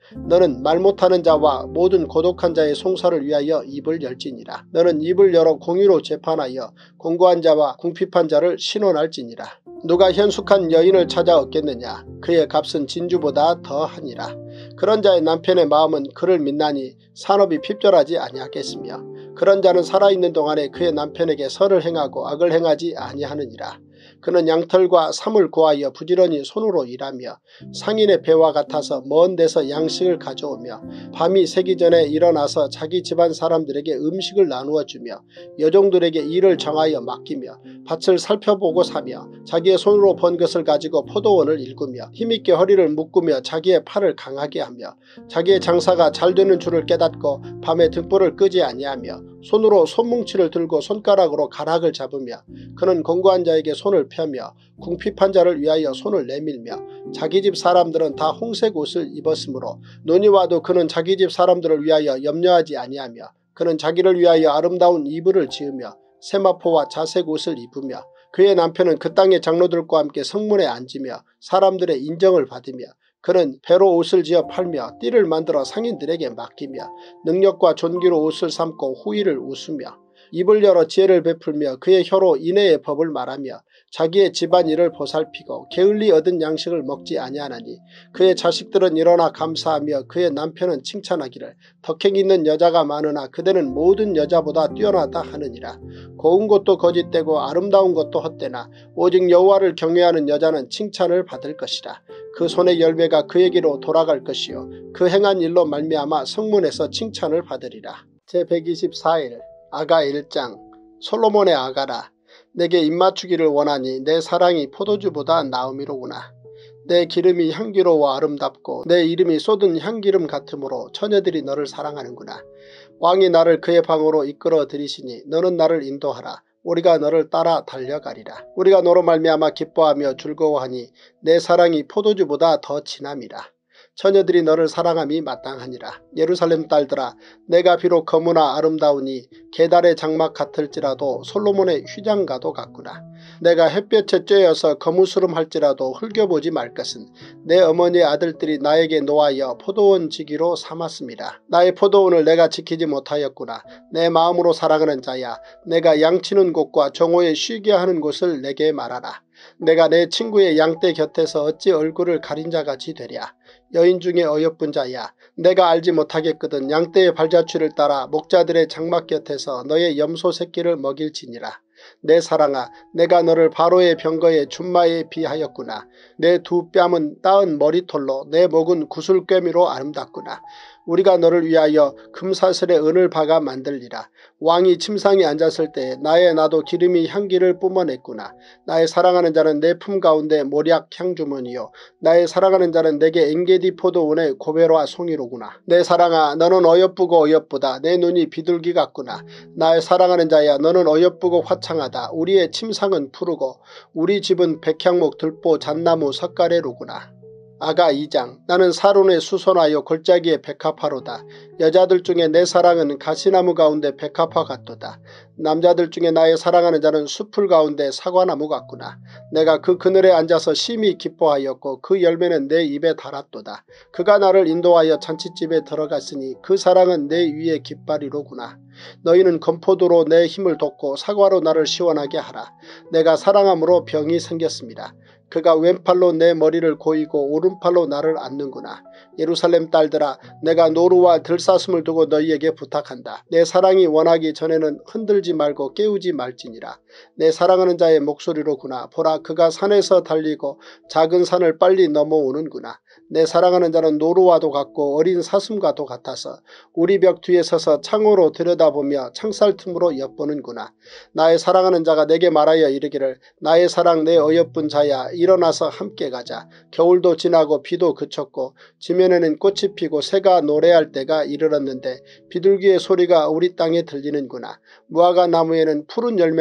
[SPEAKER 3] 너는 말 못하는 자와 모든 고독한 자의 송사를 위하여 입을 열지니라. 너는 입을 열어 공의로 재판하여 공고한 자와 궁핍한 자를 신원할지니라. 누가 현숙한 여인을 찾아 얻겠느냐. 그의 값은 진주보다 더하니라. 그런 자의 남편의 마음은 그를 믿나니 산업이 핍절하지 아니하겠으며 그런 자는 살아있는 동안에 그의 남편에게 선을 행하고 악을 행하지 아니하느니라. 그는 양털과 삼을 구하여 부지런히 손으로 일하며 상인의 배와 같아서 먼 데서 양식을 가져오며 밤이 새기 전에 일어나서 자기 집안 사람들에게 음식을 나누어 주며 여종들에게 일을 정하여 맡기며 밭을 살펴보고 사며 자기의 손으로 번 것을 가지고 포도원을 일구며 힘있게 허리를 묶으며 자기의 팔을 강하게 하며 자기의 장사가 잘 되는 줄을 깨닫고 밤에 등불을 끄지 아니하며 손으로 손뭉치를 들고 손가락으로 가락을 잡으며 그는 공고한 자에게 손을 펴며 궁핍한 자를 위하여 손을 내밀며 자기 집 사람들은 다 홍색 옷을 입었으므로 눈이 와도 그는 자기 집 사람들을 위하여 염려하지 아니하며 그는 자기를 위하여 아름다운 이불을 지으며 세마포와 자색 옷을 입으며 그의 남편은 그 땅의 장로들과 함께 성문에 앉으며 사람들의 인정을 받으며 그는 배로 옷을 지어 팔며 띠를 만들어 상인들에게 맡기며 능력과 존귀로 옷을 삼고 후일을 웃으며 입을 열어 지혜를 베풀며 그의 혀로 인애의 법을 말하며 자기의 집안일을 보살피고 게을리 얻은 양식을 먹지 아니하나니 그의 자식들은 일어나 감사하며 그의 남편은 칭찬하기를 덕행 있는 여자가 많으나 그대는 모든 여자보다 뛰어나다 하느니라. 고운 것도 거짓되고 아름다운 것도 헛되나 오직 여호와를 경외하는 여자는 칭찬을 받을 것이라. 그 손의 열매가 그에게로 돌아갈 것이요 그 행한 일로 말미암아 성문에서 칭찬을 받으리라. 제백이십사 일 아가 일 장 솔로몬의 아가라. 내게 입맞추기를 원하니 내 사랑이 포도주보다 나음이로구나. 내 기름이 향기로워 아름답고 내 이름이 쏟은 향기름 같으므로 처녀들이 너를 사랑하는구나. 왕이 나를 그의 방으로 이끌어 들이시니 너는 나를 인도하라. 우리가 너를 따라 달려가리라. 우리가 너로 말미암아 기뻐하며 즐거워하니 내 사랑이 포도주보다 더 진함이라. 처녀들이 너를 사랑함이 마땅하니라. 예루살렘 딸들아 내가 비록 거무나 아름다우니 계달의 장막 같을지라도 솔로몬의 휘장가도 같구나. 내가 햇볕에 쬐어서 거무스름할지라도 흘겨보지 말 것은 내 어머니의 아들들이 나에게 노하여 포도원 지기로 삼았습니다. 나의 포도원을 내가 지키지 못하였구나. 내 마음으로 사랑하는 자야 내가 양치는 곳과 정오에 쉬게 하는 곳을 내게 말하라. 내가 내 친구의 양떼 곁에서 어찌 얼굴을 가린 자같이 되랴. 여인 중에 어여쁜 자야 내가 알지 못하겠거든 양떼의 발자취를 따라 목자들의 장막 곁에서 너의 염소 새끼를 먹일지니라. 내 사랑아 내가 너를 바로의 병거의 준마에 비하였구나. 내 두 뺨은 따은 머리털로 내 목은 구슬꿰미로 아름답구나. 우리가 너를 위하여 금사슬에 은을 박아 만들리라. 왕이 침상에 앉았을 때 나의 나도 기름이 향기를 뿜어냈구나. 나의 사랑하는 자는 내 품 가운데 모략 향주머니요 나의 사랑하는 자는 내게 엔게디 포도원의 고베로와 송이로구나. 내 사랑아 너는 어여쁘고 어여쁘다. 내 눈이 비둘기 같구나. 나의 사랑하는 자야 너는 어여쁘고 화창하다. 우리의 침상은 푸르고 우리 집은 백향목 들보 잣나무 석가래로구나. 아가 이 장 나는 사론에 수선하여 골짜기에 백합화로다. 여자들 중에 내 사랑은 가시나무 가운데 백합화 같도다. 남자들 중에 나의 사랑하는 자는 숲풀 가운데 사과나무 같구나. 내가 그 그늘에 앉아서 심히 기뻐하였고 그 열매는 내 입에 달았도다. 그가 나를 인도하여 잔치집에 들어갔으니 그 사랑은 내 위에 깃발이로구나. 너희는 건포도로 내 힘을 돋고 사과로 나를 시원하게 하라. 내가 사랑함으로 병이 생겼습니다. 그가 왼팔로 내 머리를 고이고 오른팔로 나를 안는구나. 예루살렘 딸들아 내가 노루와 들사슴을 두고 너희에게 부탁한다. 내 사랑이 원하기 전에는 흔들지 말고 깨우지 말지니라. 내 사랑하는 자의 목소리로구나. 보라 그가 산에서 달리고 작은 산을 빨리 넘어오는구나. 내 사랑하는 자는 노루와도 같고 어린 사슴과도 같아서 우리 벽 뒤에 서서 창호로 들여다보며 창살 틈으로 엿보는구나. 나의 사랑하는 자가 내게 말하여 이르기를 나의 사랑 내 어여쁜 자야 일어나서 함께 가자. 겨울도 지나고 비도 그쳤고 지면에는 꽃이 피고 새가 노래할 때가 이르렀는데 비둘기의 소리가 우리 땅에 들리는구나. 무화과 나무에는 푸른 열매가 익었고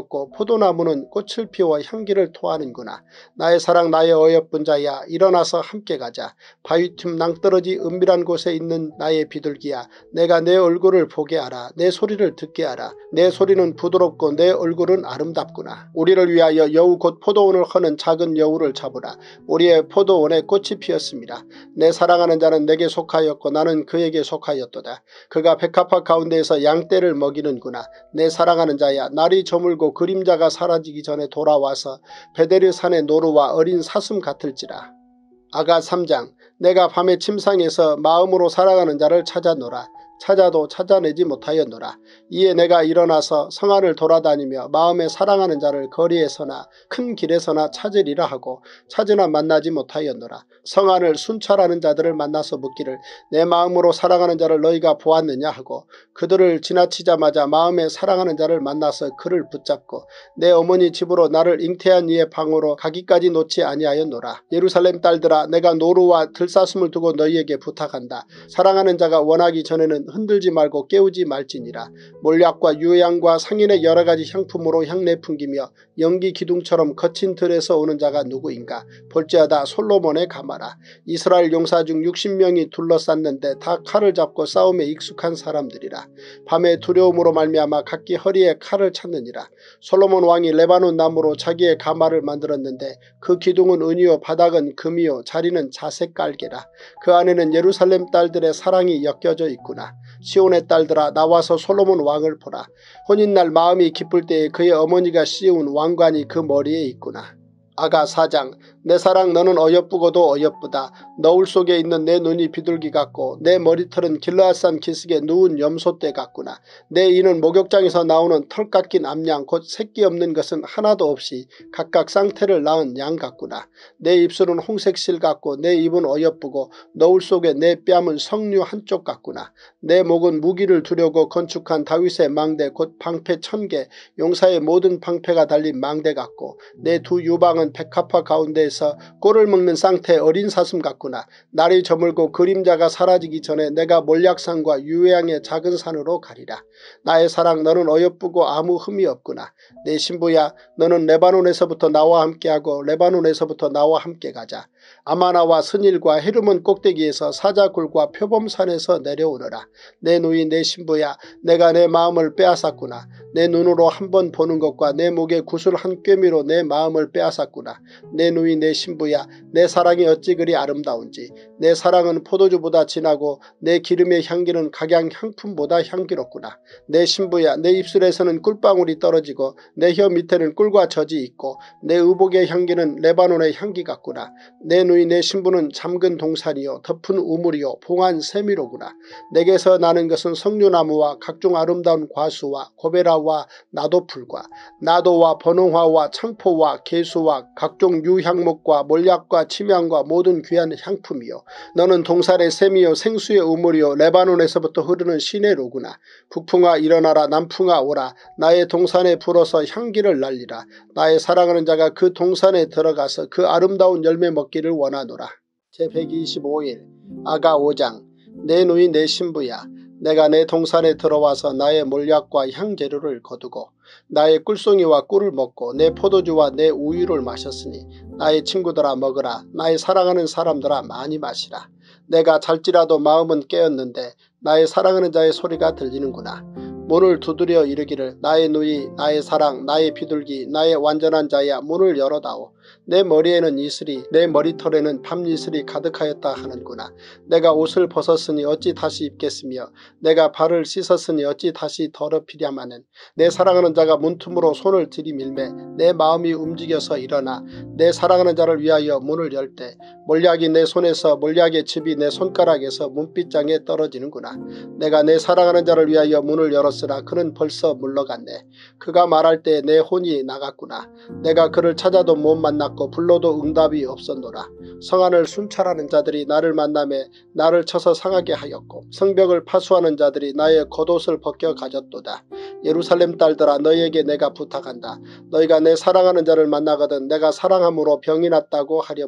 [SPEAKER 3] 먹고 포도나무는 꽃을 피워 향기를 토하는구나. 나의 사랑 나의 어여쁜 자야 일어나서 함께 가자. 바위틈 낭떠러지 은밀한 곳에 있는 나의 비둘기야 내가 내 얼굴을 보게 하라. 내 소리를 듣게 하라. 내 소리는 부드럽고 내 얼굴은 아름답구나. 우리를 위하여 여우 곧 포도원을 허는 작은 여우를 잡으라. 우리의 포도원에 꽃이 피었습니다. 내 사랑하는 자는 내게 속하였고 나는 그에게 속하였도다. 그가 백합화 가운데에서 양떼를 먹이는구나. 내 사랑하는 자야 날이 저물고 그림자가 사라지기 전에 돌아와서 베데르 산의 노루와 어린 사슴 같을지라. 아가 삼 장 내가 밤의 침상에서 마음으로 살아가는 자를 찾아노라. 찾아도 찾아내지 못하였노라. 이에 내가 일어나서 성안을 돌아다니며 마음에 사랑하는 자를 거리에서나 큰 길에서나 찾으리라 하고 찾으나 만나지 못하였노라. 성안을 순찰하는 자들을 만나서 묻기를 내 마음으로 사랑하는 자를 너희가 보았느냐 하고 그들을 지나치자마자 마음에 사랑하는 자를 만나서 그를 붙잡고 내 어머니 집으로 나를 잉태한 이의 방으로 가기까지 놓지 아니하였노라. 예루살렘 딸들아 내가 노루와 들사슴을 두고 너희에게 부탁한다. 사랑하는 자가 원하기 전에는 흔들지 말고 깨우지 말지니라. 몰약과 유향과 상인의 여러가지 향품으로 향내 풍기며 연기 기둥처럼 거친 들에서 오는 자가 누구인가. 볼지어다 솔로몬의 가마라. 이스라엘 용사 중 육십 명이 둘러쌌는데 다 칼을 잡고 싸움에 익숙한 사람들이라. 밤에 두려움으로 말미암아 각기 허리에 칼을 찾느니라. 솔로몬 왕이 레바논 나무로 자기의 가마를 만들었는데 그 기둥은 은이요 바닥은 금이요 자리는 자색 깔개라. 그 안에는 예루살렘 딸들의 사랑이 엮여져 있구나. 시온의 딸들아 나와서 솔로몬 왕을 보라. 혼인날 마음이 기쁠 때에 그의 어머니가 씌운 왕관이 그 머리에 있구나. 아가 사 장 내 사랑 너는 어여쁘고도 어여쁘다. 너울 속에 있는 내 눈이 비둘기 같고 내 머리털은 길르앗산 기슭에 누운 염소떼 같구나. 내 이는 목욕장에서 나오는 털 깎인 암양 곧 새끼 없는 것은 하나도 없이 각각 쌍태를 낳은 양 같구나. 내 입술은 홍색 실 같고 내 입은 어여쁘고 너울 속에 내 뺨은 석류 한쪽 같구나. 내 목은 무기를 두려고 건축한 다윗의 망대 곧 방패 천 개 용사의 모든 방패가 달린 망대 같고 내 두 유방은 백합화 가운데에서 꼴을 먹는 쌍태 어린 사슴 같구나. 날이 저물고 그림자가 사라지기 전에 내가 몰약산과 유향의 작은 산으로 가리라. 나의 사랑 너는 어여쁘고 아무 흠이 없구나. 내 신부야 너는 레바논에서부터 나와 함께하고 레바논에서부터 나와 함께 가자. 아마나와 스닐과 헤르몬 꼭대기에서 사자굴과 표범산에서 내려오너라. 내 누이 내 신부야 내가 내 마음을 빼앗았구나. 내 눈으로 한 번 보는 것과 내 목에 구슬 한 꿰미로 내 마음을 빼앗았구나. 내 누이 내 신부야 내 사랑이 어찌 그리 아름다운지. 내 사랑은 포도주보다 진하고 내 기름의 향기는 각양 향품보다 향기롭구나. 내 신부야 내 입술에서는 꿀방울이 떨어지고 내 혀 밑에는 꿀과 젖이 있고 내 의복의 향기는 레바논의 향기 같구나. 내 누이 내 신부는 잠근 동산이요 덮은 우물이요 봉한 세미로구나. 내게서 나는 것은 석류나무와 각종 아름다운 과수와 고베라와 나도풀과 나도와 번홍화와 창포와 개수와 각종 유향목과 몰약과 침향과 모든 귀한 향품이요 너는 동산의 샘이요 생수의 우물이요 레바논에서부터 흐르는 시내로구나. 북풍아 일어나라. 남풍아 오라. 나의 동산에 불어서 향기를 날리라. 나의 사랑하는 자가 그 동산에 들어가서 그 아름다운 열매 먹기를 원하노라. 제백이십오 일 아가 오 장 내 누이 내 신부야 내가 내 동산에 들어와서 나의 몰약과 향재료를 거두고 나의 꿀송이와 꿀을 먹고 내 포도주와 내 우유를 마셨으니 나의 친구들아 먹으라. 나의 사랑하는 사람들아 많이 마시라. 내가 잘지라도 마음은 깨었는데 나의 사랑하는 자의 소리가 들리는구나. 문을 두드려 이르기를 나의 누이 나의 사랑 나의 비둘기 나의 완전한 자야 문을 열어다오. 내 머리에는 이슬이 내 머리털에는 밤이슬이 가득하였다 하는구나. 내가 옷을 벗었으니 어찌 다시 입겠으며 내가 발을 씻었으니 어찌 다시 더럽히랴마는. 내 사랑하는 자가 문틈으로 손을 들이밀매 내 마음이 움직여서 일어나 내 사랑하는 자를 위하여 문을 열 때 몰약이 내 손에서 몰약의 즙이 내 손가락에서 문빗장에 떨어지는구나. 내가 내 사랑하는 자를 위하여 문을 열었으나 그는 벌써 물러갔네. 그가 말할 때 내 혼이 나갔구나. 내가 그를 찾아도 못 만났고 불러도 응답이 없었노라. 성안을 순찰하는 자들이 나를 만나매 나를 쳐서 상하게 하였고 성벽을 파수하는 자들이 나의 겉옷을 벗겨 가졌도다. 예루살렘 딸들아 너희에게 내가 부탁한다. 너희가 내 사랑하는 자를 만나거든 내가 사랑함으로 병이 났다고 하려무나.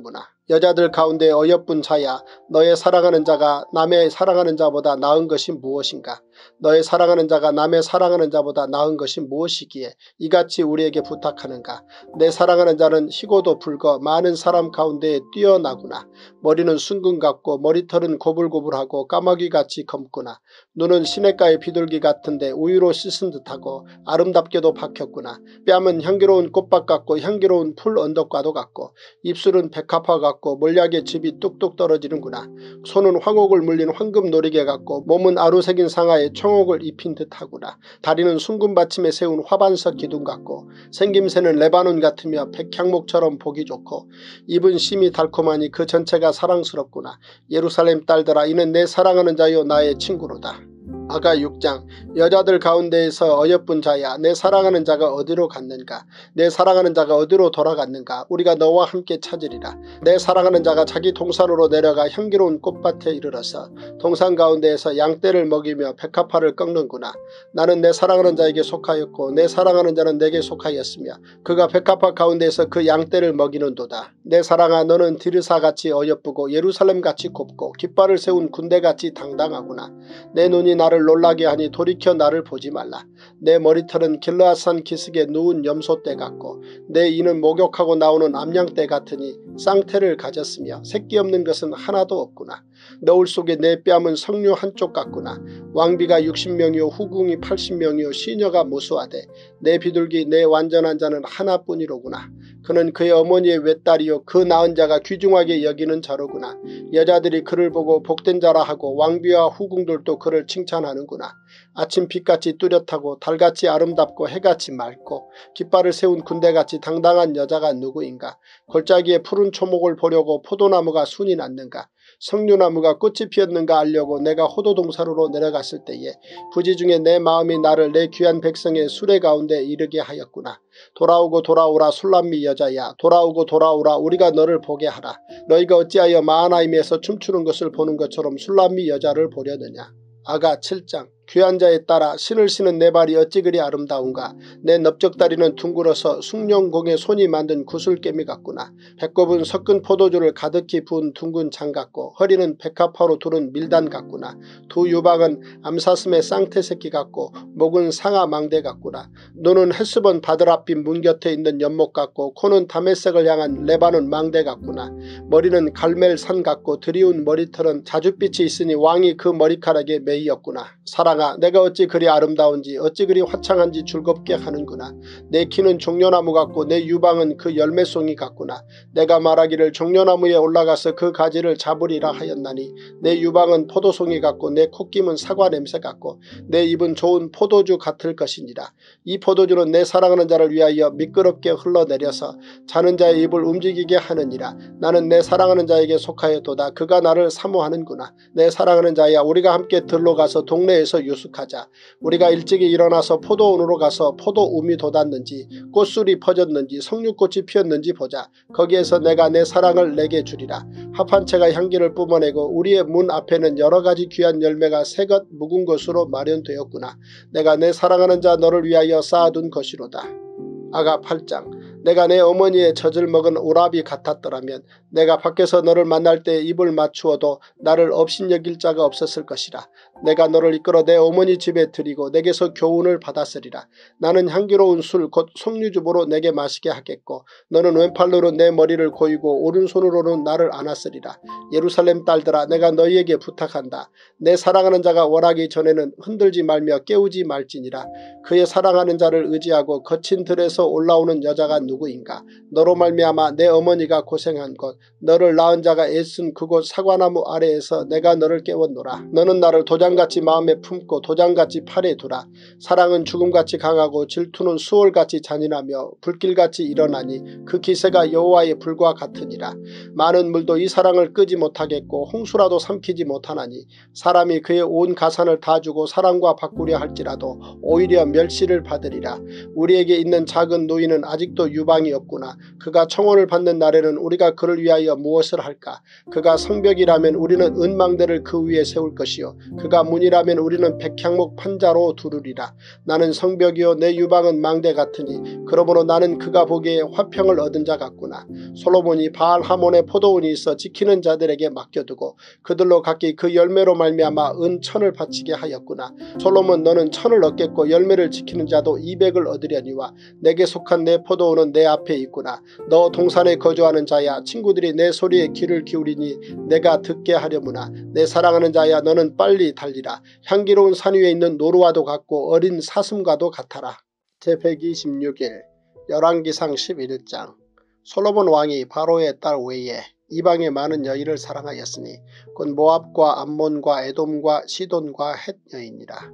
[SPEAKER 3] 여자들 가운데 어여쁜 자야, 너의 사랑하는 자가 남의 사랑하는 자보다 나은 것이 무엇인가? 너의 사랑하는 자가 남의 사랑하는 자보다 나은 것이 무엇이기에 이같이 우리에게 부탁하는가? 내 사랑하는 자는 희고도 붉어 많은 사람 가운데에 뛰어나구나. 머리는 순금 같고 머리털은 고불고불하고 까마귀같이 검구나. 눈은 시냇가의 비둘기 같은데 우유로 씻은 듯하고 아름답게도 박혔구나. 뺨은 향기로운 꽃밭 같고 향기로운 풀 언덕과도 같고 입술은 백합화 같고 몰약의 즙이 뚝뚝 떨어지는구나. 손은 황옥을 물린 황금 놀이개 같고 몸은 아루새긴 상아에 청옥을 입힌 듯하구나. 다리는 순금 받침에 세운 화반석 기둥 같고 생김새는 레바논 같으며 백향목처럼 보기 좋고 입은 심이 달콤하니 그 전체가 사랑스럽구나. 예루살렘 딸들아, 이는 내 사랑하는 자요 나의 친구로다. 아가 육 장. 여자들 가운데에서 어여쁜 자야, 내 사랑하는 자가 어디로 갔는가? 내 사랑하는 자가 어디로 돌아갔는가? 우리가 너와 함께 찾으리라. 내 사랑하는 자가 자기 동산으로 내려가 향기로운 꽃밭에 이르러서 동산 가운데에서 양떼를 먹이며 백합화를 꺾는구나. 나는 내 사랑하는 자에게 속하였고 내 사랑하는 자는 내게 속하였으며 그가 백합화 가운데에서 그 양떼를 먹이는도다. 내 사랑아, 너는 디르사같이 어여쁘고 예루살렘같이 곱고 깃발을 세운 군대같이 당당하구나. 내 눈이 나를 놀라게 하니 돌이켜 나를 보지 말라. 내 머리털은 길르앗산 기슭에 누운 염소떼 같고 내 이는 목욕하고 나오는 암양떼 같으니 쌍태를 가졌으며 새끼 없는 것은 하나도 없구나. 너울 속에 내 뺨은 석류 한쪽 같구나. 왕비가 육십 명이요 후궁이 팔십 명이요 시녀가 무수하되 내 비둘기 내 완전한 자는 하나뿐이로구나. 그는 그의 어머니의 외딸이요 그 낳은 자가 귀중하게 여기는 자로구나. 여자들이 그를 보고 복된 자라 하고 왕비와 후궁들도 그를 칭찬하는구나. 아침 빛같이 뚜렷하고 달같이 아름답고 해같이 맑고 깃발을 세운 군대같이 당당한 여자가 누구인가? 골짜기에 푸른 초목을 보려고 포도나무가 순이 났는가? 석류나무가 꽃이 피었는가 알려고 내가 호도동사루로 내려갔을 때에 부지 중에 내 마음이 나를 내 귀한 백성의 수레 가운데 이르게 하였구나. 돌아오고 돌아오라 술람미 여자야, 돌아오고 돌아오라 우리가 너를 보게 하라. 너희가 어찌하여 마하나임에서 춤추는 것을 보는 것처럼 술람미 여자를 보려느냐. 아가 칠 장. 귀한 자에 따라 신을 신은 내 발이 어찌 그리 아름다운가. 내 넓적다리는 둥글어서 숭룡공의 손이 만든 구슬개미 같구나. 배꼽은 섞은 포도주를 가득히 부은 둥근 장 같고 허리는 백합화로 두른 밀단 같구나. 두 유방은 암사슴의 쌍태 새끼 같고 목은 상아 망대 같구나. 눈은 헬스본 바드라빛 문 곁에 있는 연못 같고 코는 다메섹을 향한 레바논 망대 같구나. 머리는 갈멜산 같고 드리운 머리털은 자줏빛이 있으니 왕이 그 머리카락에 매이었구나. 사랑아, 내가 어찌 그리 아름다운지 어찌 그리 화창한지 즐겁게 하는구나. 내 키는 종려나무 같고 내 유방은 그 열매송이 같구나. 내가 말하기를 종려나무에 올라가서 그 가지를 잡으리라 하였나니 내 유방은 포도송이 같고 내 콧김은 사과 냄새 같고 내 입은 좋은 포도주 같을 것이니라. 이 포도주는 내 사랑하는 자를 위하여 미끄럽게 흘러내려서 자는 자의 입을 움직이게 하느니라. 나는 내 사랑하는 자에게 속하였도다. 그가 나를 사모하는구나. 내 사랑하는 자야, 우리가 함께 들러 가서 동네에서 유숙하자. 우리가 일찍이 일어나서 포도원으로 가서 포도움이 돋았는지 꽃술이 퍼졌는지 석류꽃이 피었는지 보자. 거기에서 내가 내 사랑을 내게 주리라. 합한채가 향기를 뿜어내고 우리의 문 앞에는 여러가지 귀한 열매가 새것 묵은 것으로 마련되었구나. 내가 내 사랑하는 자 너를 위하여 쌓아둔 것이로다. 아가 팔 장. 내가 내 어머니의 젖을 먹은 오라비 같았더라면 내가 밖에서 너를 만날 때 입을 맞추어도 나를 업신여길 자가 없었을 것이라. 내가 너를 이끌어 내 어머니 집에 들이고 내게서 교훈을 받았으리라. 나는 향기로운 술 곧 석류주보로 내게 마시게 하겠고 너는 왼팔로는 내 머리를 고이고 오른손으로는 나를 안았으리라. 예루살렘 딸들아, 내가 너희에게 부탁한다. 내 사랑하는 자가 원하기 전에는 흔들지 말며 깨우지 말지니라. 그의 사랑하는 자를 의지하고 거친 들에서 올라오는 여자가 누구인가? 너로 말미암아 내 어머니가 고생한 곳, 너를 낳은 자가 애쓴 그곳 사과나무 아래에서 내가 너를 깨웠노라. 너는 나를 도장같이 마음에 품고 도장같이 팔에 두라. 사랑은 죽음같이 강하고 질투는 수월같이 잔인하며 불길같이 일어나니 그 기세가 여호와의 불과 같으니라. 많은 물도 이 사랑을 끄지 못하겠고 홍수라도 삼키지 못하나니 사람이 그의 온 가산을 다 주고 사랑과 바꾸려 할지라도 오히려 멸시를 받으리라. 우리에게 있는 작은 노인은 아직도 유방이 없구나. 그가 청혼을 받는 날에는 우리가 그를 위하여 무엇을 할까? 그가 성벽이라면 우리는 은망대를 그 위에 세울 것이요. 그가 그가 문이라면 우리는 백향목 판자로 두르리라. 나는 성벽이요 내 유방은 망대 같으니 그러므로 나는 그가 보기에 화평을 얻은 자 같구나. 솔로몬이 바알 하몬의 포도원이 있어 지키는 자들에게 맡겨두고 그들로 각기 그 열매로 말미암아 은 천을 바치게 하였구나. 솔로몬 너는 천을 얻겠고 열매를 지키는 자도 이백을 얻으려니와 내게 속한 내 포도원은 내 앞에 있구나. 너 동산에 거주하는 자야 친구들이 내 소리에 귀를 기울이니 내가 듣게 하려무나. 내 사랑하는 자야 너는 빨리 달리라. 향기로운 산 위에 있는 노루와도 같고 어린 사슴과도 같아라. 제백이십육 일 열왕기상 십일 장. 솔로몬 왕이 바로의 딸 외에 이방의 많은 여인을 사랑하였으니 곧 모압과 암몬과 에돔과 시돈과 헷 여인이라.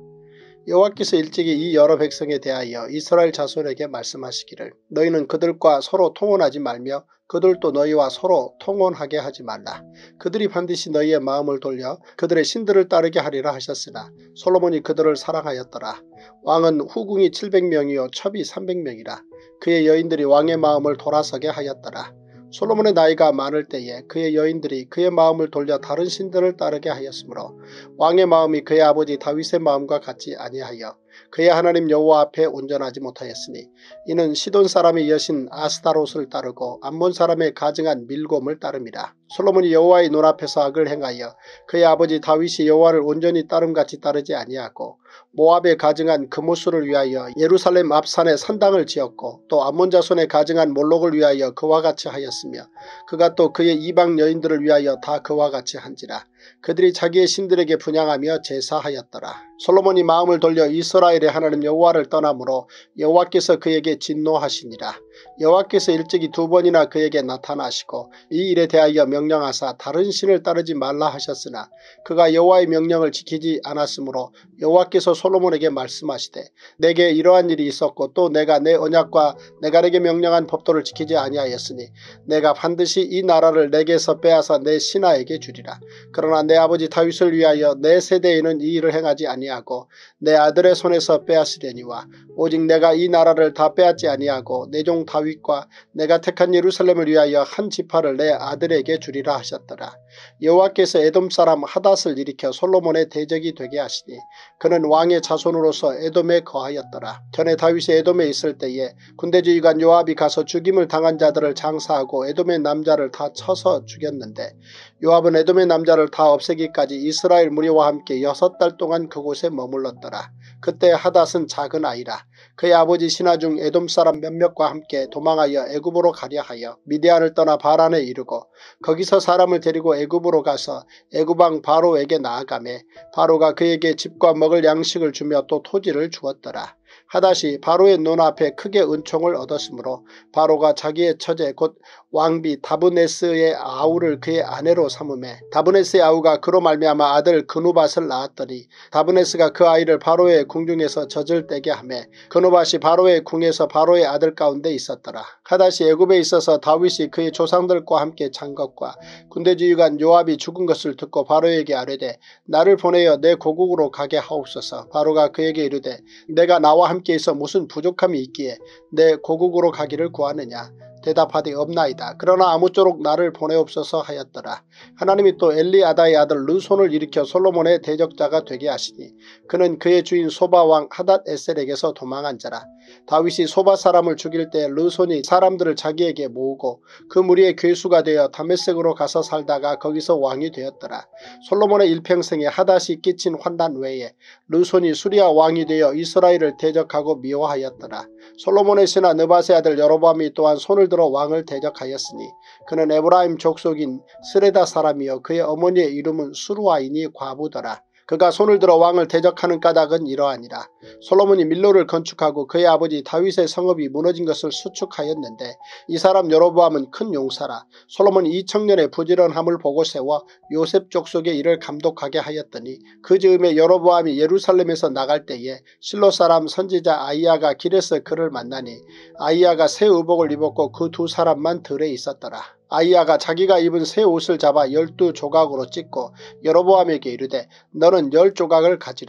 [SPEAKER 3] 여호와께서 일찍이 이 여러 백성에 대하여 이스라엘 자손에게 말씀하시기를 너희는 그들과 서로 통혼하지 말며 그들도 너희와 서로 통혼하게 하지 말라. 그들이 반드시 너희의 마음을 돌려 그들의 신들을 따르게 하리라 하셨으나 솔로몬이 그들을 사랑하였더라. 왕은 후궁이 칠백 명이요 첩이 삼백 명이라. 그의 여인들이 왕의 마음을 돌아서게 하였더라. 솔로몬의 나이가 많을 때에 그의 여인들이 그의 마음을 돌려 다른 신들을 따르게 하였으므로 왕의 마음이 그의 아버지 다윗의 마음과 같지 아니하여 그의 하나님 여호와 앞에 온전하지 못하였으니 이는 시돈 사람의 여신 아스타롯을 따르고 암몬 사람의 가증한 밀곰을 따름이라. 솔로몬이 여호와의 눈앞에서 악을 행하여 그의 아버지 다윗이 여호와를 온전히 따름같이 따르지 아니하고 모압에 가증한 그모스를 위하여 예루살렘 앞산에 산당을 지었고 또 암몬 자손에 가증한 몰록을 위하여 그와 같이 하였으며 그가 또 그의 이방 여인들을 위하여 다 그와 같이 한지라. 그들이 자기의 신들에게 분향하며 제사하였더라. 솔로몬이 마음을 돌려 이스라엘의 하나님 여호와를 떠나므로 여호와께서 그에게 진노하시니라. 여호와께서 일찍이 두 번이나 그에게 나타나시고 이 일에 대하여 명령하사 다른 신을 따르지 말라 하셨으나 그가 여호와의 명령을 지키지 않았으므로 여호와께서 솔로몬에게 말씀하시되 내게 이러한 일이 있었고 또 내가 내 언약과 내가 내게 명령한 법도를 지키지 아니하였으니 내가 반드시 이 나라를 내게서 빼앗아 내 신하에게 주리라. 그러나 내 아버지 다윗을 위하여 내 세대에는 이 일을 행하지 아니하고 내 아들의 손에서 빼앗으려니와 오직 내가 이 나라를 다 빼앗지 아니하고 내 종 다윗과 내가 택한 예루살렘을 위하여 한 지파를 내 아들에게 주리라 하셨더라. 여호와께서 에돔 사람 하닷을 일으켜 솔로몬의 대적이 되게 하시니 그는 왕의 자손으로서 에돔에 거하였더라. 전에 다윗이 에돔에 있을 때에 군대지휘관 요압이 가서 죽임을 당한 자들을 장사하고 에돔의 남자를 다 쳐서 죽였는데 요압은 에돔의 남자를 다 없애기까지 이스라엘 무리와 함께 여섯 달 동안 그곳에 머물렀더라. 그때 하닷은 작은 아이라. 그의 아버지 신하 중 에돔 사람 몇몇과 함께 도망하여 애굽으로 가려 하여 미디안을 떠나 바란에 이르고 거기서 사람을 데리고 애굽으로 가서 애굽 왕 바로에게 나아가매 바로가 그에게 집과 먹을 양식을 주며 또 토지를 주었더라. 하닷이 바로의 눈앞에 크게 은총을 얻었으므로 바로가 자기의 처제 곧 왕비 다브네스의 아우를 그의 아내로 삼으매 다브네스의 아우가 그로 말미암아 아들 그누밧을 낳았더니 다브네스가 그 아이를 바로의 궁중에서 젖을 떼게 하매 그누밧이 바로의 궁에서 바로의 아들 가운데 있었더라. 하닷이 애굽에 있어서 다윗이 그의 조상들과 함께 잔 것과 군대지휘관 요압이 죽은 것을 듣고 바로에게 아뢰되 나를 보내어 내 고국으로 가게 하옵소서. 바로가 그에게 이르되 내가 나와 함께 있어 무슨 부족함이 있기에 내 고국으로 가기를 구하느냐. 대답하되 없나이다. 그러나 아무쪼록 나를 보내옵소서 하였더라. 하나님이 또 엘리아다의 아들 르손을 일으켜 솔로몬의 대적자가 되게 하시니 그는 그의 주인 소바 왕 하닷 에셀에게서 도망한 자라. 다윗이 소바 사람을 죽일 때 르손이 사람들을 자기에게 모으고 그 무리의 괴수가 되어 다메섹으로 가서 살다가 거기서 왕이 되었더라. 솔로몬의 일평생에 하닷이 끼친 환난 외에 르손이 수리아 왕이 되어 이스라엘을 대적하고 미워하였더라. 솔로몬의 신하 느밧의 아들 여로보암이 또한 손을 들어 왕을 대적하였으니 그는 에브라임 족속인 스레다 사람이요 그의 어머니의 이름은 수루아이니 과부더라. 그가 손을 들어 왕을 대적하는 까닭은 이러하니라. 솔로몬이 밀로를 건축하고 그의 아버지 다윗의 성읍이 무너진 것을 수축하였는데 이 사람 여로보암은 큰 용사라. 솔로몬이 이 청년의 부지런함을 보고 세워 요셉 족속의 일을 감독하게 하였더니 그 즈음에 여로보암이 예루살렘에서 나갈 때에 실로 사람 선지자 아이야가 길에서 그를 만나니 아이야가 새 의복을 입었고 그 두 사람만 들에 있었더라. 아이야가 자기가 입은 새 옷을 잡아 열두 조각으로 찢고 여로보암에게 이르되 너는 열 조각을 가지라.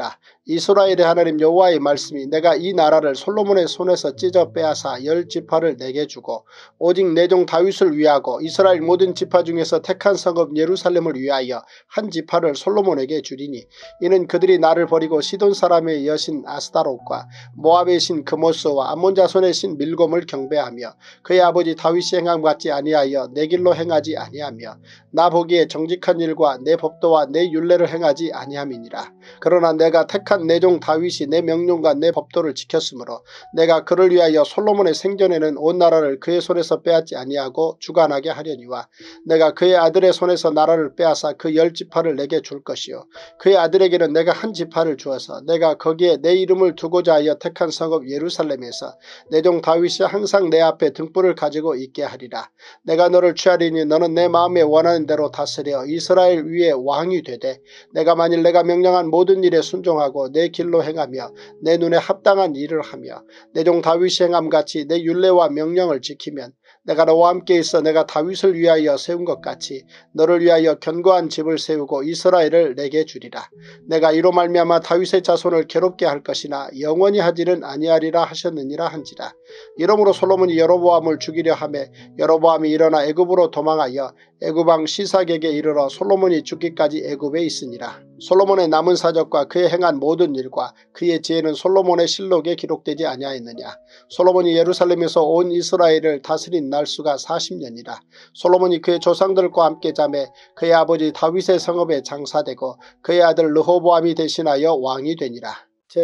[SPEAKER 3] 이스라엘의 하나님 여호와의 말씀이 내가 이 나라를 솔로몬의 손에서 찢어 빼앗아 열 지파를 내게 주고 오직 내 종 다윗을 위하고 이스라엘 모든 지파 중에서 택한 성읍 예루살렘을 위하여 한 지파를 솔로몬에게 주리니 이는 그들이 나를 버리고 시돈 사람의 여신 아스타롯과 모압의 신 그모스와 암몬 자손의 신 밀곰을 경배하며 그의 아버지 다윗이 행함 같지 아니하여 내 길로 행하지 아니하며 나 보기에 정직한 일과 내 법도와 내 율례를 행하지 아니함이니라. 그러나 내가 택한 내 종 다윗이 내 명령과 내 법도를 지켰으므로 내가 그를 위하여 솔로몬의 생전에는 온 나라를 그의 손에서 빼앗지 아니하고 주관하게 하려니와 내가 그의 아들의 손에서 나라를 빼앗아 그 열 지파를 내게 줄 것이요 그의 아들에게는 내가 한 지파를 주어서 내가 거기에 내 이름을 두고자 하여 택한 성읍 예루살렘에서 내 종 다윗이 항상 내 앞에 등불을 가지고 있게 하리라. 내가 너를 취하리니 너는 내 마음에 원하는 대로 다스려 이스라엘 위에 왕이 되되 내가 만일 내가 명령한 모든 일에 순종하고 내 길로 행하며 내 눈에 합당한 일을 하며 내 종 다윗이 행함같이 내 율례와 명령을 지키면 내가 너와 함께 있어 내가 다윗을 위하여 세운 것 같이 너를 위하여 견고한 집을 세우고 이스라엘을 내게 주리라. 내가 이로 말미암아 다윗의 자손을 괴롭게 할 것이나 영원히 하지는 아니하리라 하셨느니라 한지라. 이러므로 솔로몬이 여로보암을 죽이려 하매 여로보암이 일어나 애굽으로 도망하여 애굽왕 시삭에게 이르러 솔로몬이 죽기까지 애굽에 있으니라. 솔로몬의 남은 사적과 그의 행한 모든 일과 그의 지혜는 솔로몬의 실록에 기록되지 아니하였느냐. 솔로몬이 예루살렘에서 온 이스라엘을 다스린 날수가 사십 년이라. 솔로몬이 그의 조상들과 함께 자매 그의 아버지 다윗의 성읍에 장사되고 그의 아들 르호보암이 대신하여 왕이 되니라.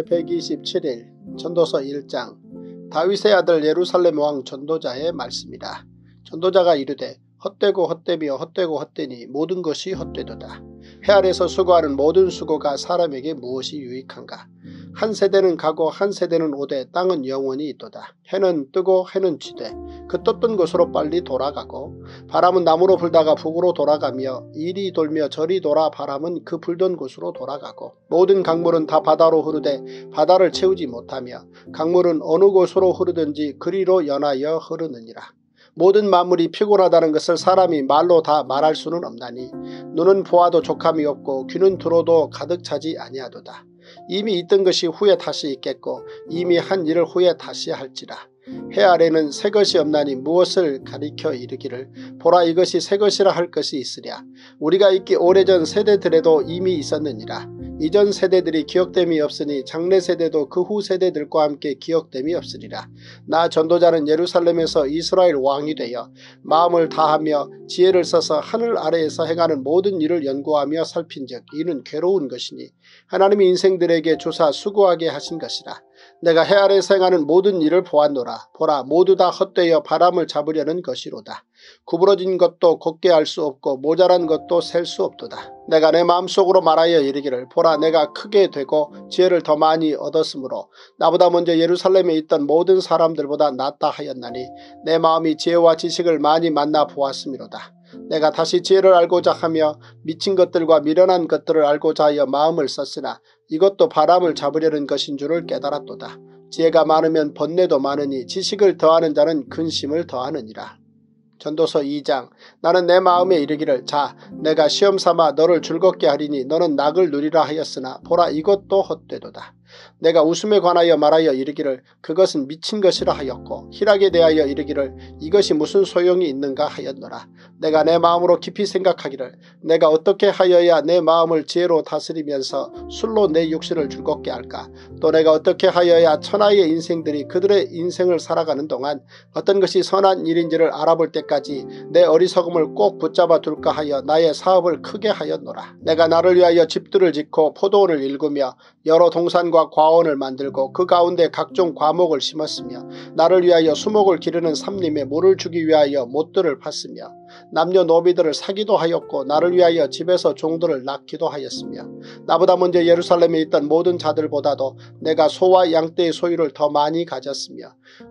[SPEAKER 3] 제백이십칠 일 전도서 일 장. 다윗의 아들 예루살렘 왕 전도자의 말씀이라. 전도자가 이르되 헛되고 헛되며 헛되고 헛되니 모든 것이 헛되도다. 해 아래서 수고하는 모든 수고가 사람에게 무엇이 유익한가. 한 세대는 가고 한 세대는 오되 땅은 영원히 있도다. 해는 뜨고 해는 지되 그 떴던 곳으로 빨리 돌아가고 바람은 남으로 불다가 북으로 돌아가며 이리 돌며 저리 돌아 바람은 그 불던 곳으로 돌아가고 모든 강물은 다 바다로 흐르되 바다를 채우지 못하며 강물은 어느 곳으로 흐르든지 그리로 연하여 흐르느니라. 모든 만물이 피곤하다는 것을 사람이 말로 다 말할 수는 없나니 눈은 보아도 족함이 없고 귀는 들어도 가득 차지 아니하도다. 이미 있던 것이 후에 다시 있겠고 이미 한 일을 후에 다시 할지라. 해 아래는 새 것이 없나니 무엇을 가리켜 이르기를 보라 이것이 새 것이라 할 것이 있으랴. 우리가 있기 오래전 세대들에도 이미 있었느니라. 이전 세대들이 기억됨이 없으니 장래 세대도 그 후 세대들과 함께 기억됨이 없으리라. 나 전도자는 예루살렘에서 이스라엘 왕이 되어 마음을 다하며 지혜를 써서 하늘 아래에서 행하는 모든 일을 연구하며 살핀즉 이는 괴로운 것이니 하나님이 인생들에게 주사 수고하게 하신 것이라. 내가 해 아래에서 행하는 모든 일을 보았노라. 보라 모두 다 헛되어 바람을 잡으려는 것이로다. 구부러진 것도 곱게 할 수 없고 모자란 것도 셀 수 없도다. 내가 내 마음속으로 말하여 이르기를 보라 내가 크게 되고 지혜를 더 많이 얻었으므로 나보다 먼저 예루살렘에 있던 모든 사람들보다 낫다 하였나니 내 마음이 지혜와 지식을 많이 만나 보았음이로다. 내가 다시 지혜를 알고자 하며 미친 것들과 미련한 것들을 알고자 하여 마음을 썼으나 이것도 바람을 잡으려는 것인 줄을 깨달았도다. 지혜가 많으면 번뇌도 많으니 지식을 더하는 자는 근심을 더하느니라. 전도서 이 장. 나는 내 마음에 이르기를 자 내가 시험삼아 너를 즐겁게 하리니 너는 낙을 누리라 하였으나 보라 이것도 헛되도다. 내가 웃음에 관하여 말하여 이르기를 그것은 미친 것이라 하였고 희락에 대하여 이르기를 이것이 무슨 소용이 있는가 하였노라. 내가 내 마음으로 깊이 생각하기를 내가 어떻게 하여야 내 마음을 지혜로 다스리면서 술로 내 육신을 즐겁게 할까. 또 내가 어떻게 하여야 천하의 인생들이 그들의 인생을 살아가는 동안 어떤 것이 선한 일인지를 알아볼 때까지 내 어리석음을 꼭 붙잡아 둘까 하여 나의 사업을 크게 하였노라. 내가 나를 위하여 집들을 짓고 포도원을 일구며 여러 동산과 과원을 만들고 그 가운데 각종 과목을 심었으며 나를 위하여 수목을 기르는 삼림에 물을 주기 위하여 못들을 팠으며 남녀노비들을 사기도 하였고 나를 위하여 집에서 종들을 낳기도 하였으며 나보다 먼저 예루살렘에 있던 모든 자들보다도 내가 소와 양떼의 소유를 더 많이 가졌으며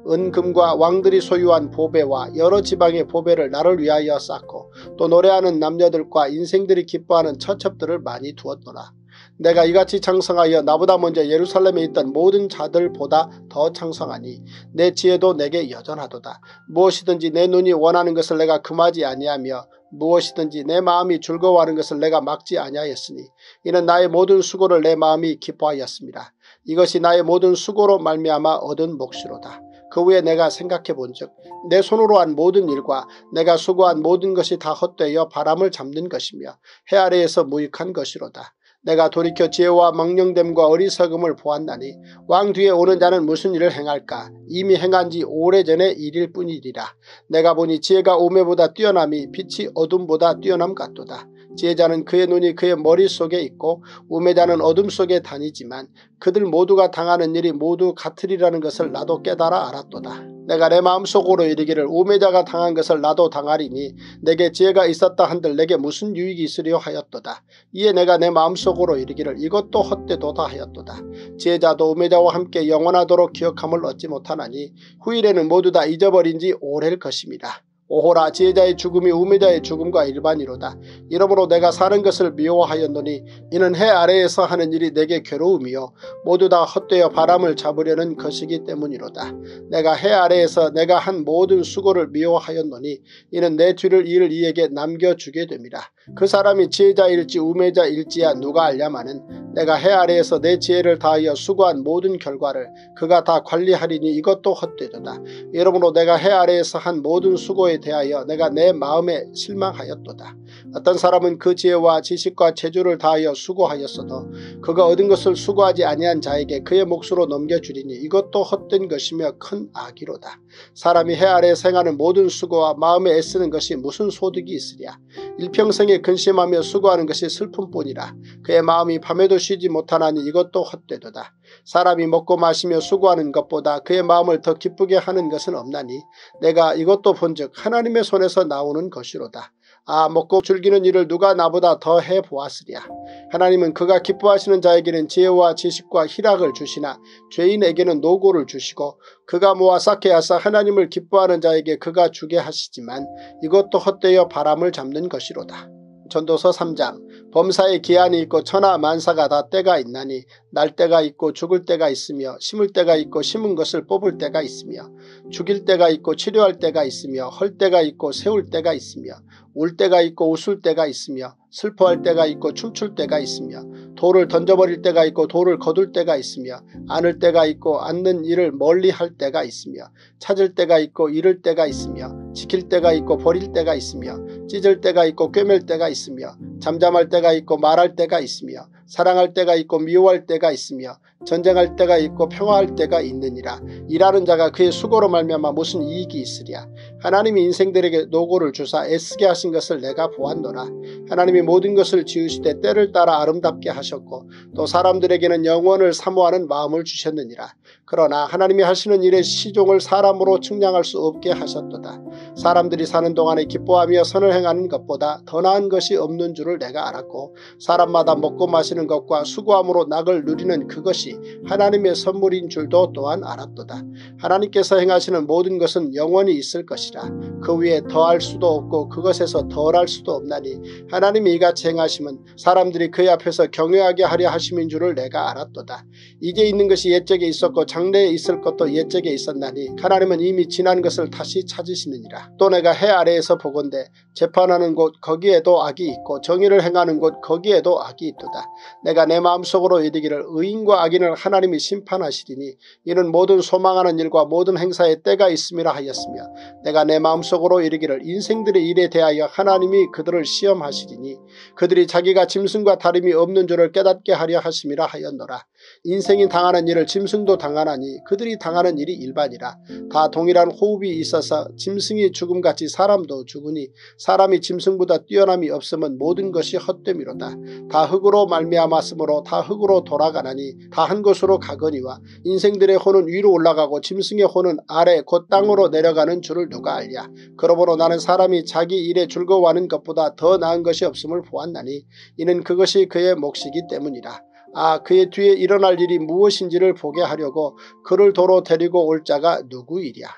[SPEAKER 3] 은금과 왕들이 소유한 보배와 여러 지방의 보배를 나를 위하여 쌓고 또 노래하는 남녀들과 인생들이 기뻐하는 처첩들을 많이 두었노라. 내가 이같이 창성하여 나보다 먼저 예루살렘에 있던 모든 자들보다 더 창성하니 내 지혜도 내게 여전하도다. 무엇이든지 내 눈이 원하는 것을 내가 금하지 아니하며 무엇이든지 내 마음이 즐거워하는 것을 내가 막지 아니하였으니 이는 나의 모든 수고를 내 마음이 기뻐하였습니다. 이것이 나의 모든 수고로 말미암아 얻은 몫이로다. 그 후에 내가 생각해 본즉 내 손으로 한 모든 일과 내가 수고한 모든 것이 다 헛되어 바람을 잡는 것이며 해 아래에서 무익한 것이로다. 내가 돌이켜 지혜와 망령됨과 어리석음을 보았나니 왕 뒤에 오는 자는 무슨 일을 행할까? 이미 행한 지 오래전의 일일 뿐이리라. 내가 보니 지혜가 오매보다 뛰어남이 빛이 어둠보다 뛰어남 같도다. 지혜자는 그의 눈이 그의 머릿속에 있고 우매자는 어둠 속에 다니지만 그들 모두가 당하는 일이 모두 같으리라는 것을 나도 깨달아 알았도다. 내가 내 마음속으로 이르기를 우매자가 당한 것을 나도 당하리니 내게 지혜가 있었다 한들 내게 무슨 유익이 있으리요 하였도다. 이에 내가 내 마음속으로 이르기를 이것도 헛되도다 하였도다. 지혜자도 우매자와 함께 영원하도록 기억함을 얻지 못하나니 후일에는 모두 다 잊어버린 지 오래일 것입니다. 오호라 지혜자의 죽음이 우매자의 죽음과 일반이로다. 이러므로 내가 사는 것을 미워하였노니 이는 해 아래에서 하는 일이 내게 괴로움이요 모두 다 헛되어 바람을 잡으려는 것이기 때문이로다. 내가 해 아래에서 내가 한 모든 수고를 미워하였노니 이는 내 뒤를 이을 이에게 남겨주게 됨이라. 그 사람이 지혜자일지 우매자일지야 누가 알냐마는 내가 해 아래에서 내 지혜를 다하여 수고한 모든 결과를 그가 다 관리하리니 이것도 헛되도다. 이러므로 내가 해 아래에서 한 모든 수고에 대하여 내가 내 마음에 실망하였도다. 어떤 사람은 그 지혜와 지식과 체조를 다하여 수고하였어도 그가 얻은 것을 수고하지 아니한 자에게 그의 몫으로 넘겨주리니 이것도 헛된 것이며 큰 악이로다. 사람이 해 아래에 생하는 모든 수고와 마음에 애쓰는 것이 무슨 소득이 있으랴. 일평생에 근심하며 수고하는 것이 슬픔뿐이라. 그의 마음이 밤에도 쉬지 못하나니 이것도 헛되도다. 사람이 먹고 마시며 수고하는 것보다 그의 마음을 더 기쁘게 하는 것은 없나니 내가 이것도 본즉 하나님의 손에서 나오는 것이로다. 아 먹고 즐기는 일을 누가 나보다 더 해보았으랴. 하나님은 그가 기뻐하시는 자에게는 지혜와 지식과 희락을 주시나 죄인에게는 노고를 주시고 그가 모아 쌓게 하사 하나님을 기뻐하는 자에게 그가 주게 하시지만 이것도 헛되어 바람을 잡는 것이로다. 전도서 삼 장 범사에 기한이 있고 천하 만사가 다 때가 있나니 날 때가 있고 죽을 때가 있으며 심을 때가 있고 심은 것을 뽑을 때가 있으며 죽일 때가 있고 치료할 때가 있으며 헐 때가 있고 세울 때가 있으며 울 때가 있고 웃을 때가 있으며 슬퍼할 때가 있고 춤출 때가 있으며 돌을 던져버릴 때가 있고 돌을 거둘 때가 있으며 안을 때가 있고 앉는 일을 멀리 할 때가 있으며 찾을 때가 있고 잃을 때가 있으며 지킬 때가 있고 버릴 때가 있으며 찢을 때가 있고 꿰맬 때가 있으며 잠잠할 때가 있고 말할 때가 있으며 사랑할 때가 있고 미워할 때가 있으며 전쟁할 때가 있고 평화할 때가 있느니라. 일하는 자가 그의 수고로 말미암아 무슨 이익이 있으랴. 하나님이 인생들에게 노고를 주사 애쓰게 하신 것을 내가 보았노라. 하나님이 모든 것을 지으시되 때를 따라 아름답게 하셨고 또 사람들에게는 영원을 사모하는 마음을 주셨느니라. 그러나 하나님이 하시는 일의 시종을 사람으로 측량할 수 없게 하셨도다. 사람들이 사는 동안에 기뻐하며 선을 행하는 것보다 더 나은 것이 없는 줄을 내가 알았고 사람마다 먹고 마시는 것과 수고함으로 낙을 누리는 그것이 하나님의 선물인 줄도 또한 알았도다. 하나님께서 행하시는 모든 것은 영원히 있을 것이라. 그 위에 더할 수도 없고 그것에서 덜할 수도 없나니 하나님이 이같이 행하심은 사람들이 그의 앞에서 경외하게 하려 하심인 줄을 내가 알았도다. 이제 있는 것이 옛적에 있었고 장래에 있을 것도 옛적에 있었나니 하나님은 이미 지난 것을 다시 찾으시느니라. 또 내가 해 아래에서 보건대 재판하는 곳 거기에도 악이 있고 정의를 행하는 곳 거기에도 악이 있도다. 내가 내 마음속으로 이르기를 의인과 악인을 하나님이 심판하시리니 이는 모든 소망하는 일과 모든 행사에 때가 있음이라 하였으며 내가 내 마음속으로 이르기를 인생들의 일에 대하여 하나님이 그들을 시험하시리니 그들이 자기가 짐승과 다름이 없는 줄을 깨닫게 하려 하심이라 하였노라. 인생이 당하는 일을 짐승도 당하나니 그들이 당하는 일이 일반이라. 다 동일한 호흡이 있어서 짐승이 죽음같이 사람도 죽으니 사람이 짐승보다 뛰어남이 없으면 모든 것이 헛됨이로다. 다 흙으로 말미암았으므로 다 흙으로 돌아가나니 다 한 곳으로 가거니와 인생들의 혼은 위로 올라가고 짐승의 혼은 아래 곧 땅으로 내려가는 줄을 누가 알랴. 그러므로 나는 사람이 자기 일에 즐거워하는 것보다 더 나은 것이 없음을 보았나니 이는 그것이 그의 몫이기 때문이라. 아 그의 뒤에 일어날 일이 무엇인지를 보게 하려고 그를 도로 데리고 올 자가 누구이랴.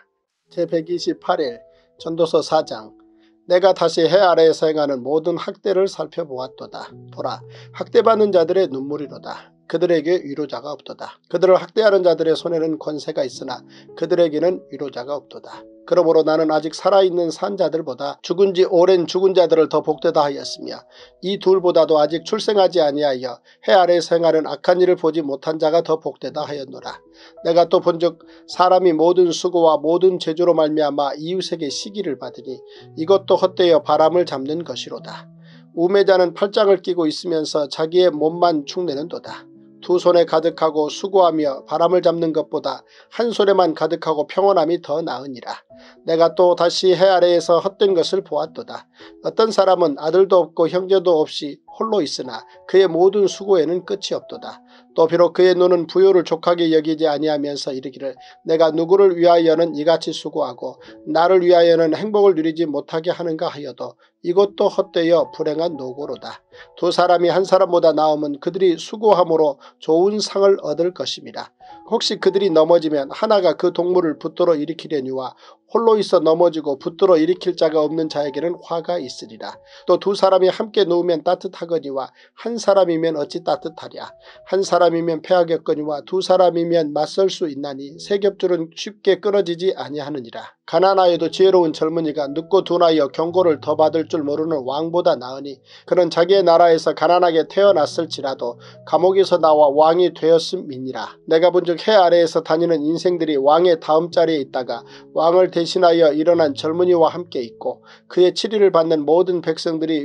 [SPEAKER 3] 제백이십팔 일 전도서 사 장 내가 다시 해 아래에서 행하는 모든 학대를 살펴보았도다. 보라 학대받는 자들의 눈물이로다. 그들에게 위로자가 없도다. 그들을 학대하는 자들의 손에는 권세가 있으나 그들에게는 위로자가 없도다. 그러므로 나는 아직 살아있는 산 자들보다 죽은 지 오랜 죽은 자들을 더 복되다 하였으며 이 둘보다도 아직 출생하지 아니하여 해 아래에서 행하는 악한 일을 보지 못한 자가 더 복되다 하였노라. 내가 또 본즉 사람이 모든 수고와 모든 재주로 말미암아 이웃에게 시기를 받으니 이것도 헛되어 바람을 잡는 것이로다. 우매자는 팔짱을 끼고 있으면서 자기의 몸만 축내는도다. 두 손에 가득하고 수고하며 바람을 잡는 것보다 한 손에만 가득하고 평온함이 더 나으니라. 내가 또 다시 해 아래에서 헛된 것을 보았도다. 어떤 사람은 아들도 없고 형제도 없이 홀로 있으나 그의 모든 수고에는 끝이 없도다. 또 비록 그의 눈은 부요를 족하게 여기지 아니하면서 이르기를 내가 누구를 위하여는 이같이 수고하고 나를 위하여는 행복을 누리지 못하게 하는가 하여도 이것도 헛되어 불행한 노고로다. 두 사람이 한 사람보다 나으면 그들이 수고함으로 좋은 상을 얻을 것입니다. 혹시 그들이 넘어지면 하나가 그 동물을 붙들어 일으키려니와 홀로 있어 넘어지고 붙들어 일으킬 자가 없는 자에게는 화가 있으리라. 또 두 사람이 함께 누우면 따뜻하거니와 한 사람이면 어찌 따뜻하랴. 한 사람이면 패하겠거니와 두 사람이면 맞설 수 있나니 세 겹줄은 쉽게 끊어지지 아니하느니라. 가난하여도 지혜로운 젊은이가 눕고 둔하여 경고를 더 받을 줄 모르는 왕보다 나으니 그는 자기의 나라에서 가난하게 태어났을지라도 감옥에서 나와 왕이 되었음이니라. 내가 본즉 해 아래에서 다니는 인생들이 왕의 다음 자리에 있다가 왕을 대신하여 일어난 젊은이와 함께 있고 그의 치리를 받는 모든 백성들이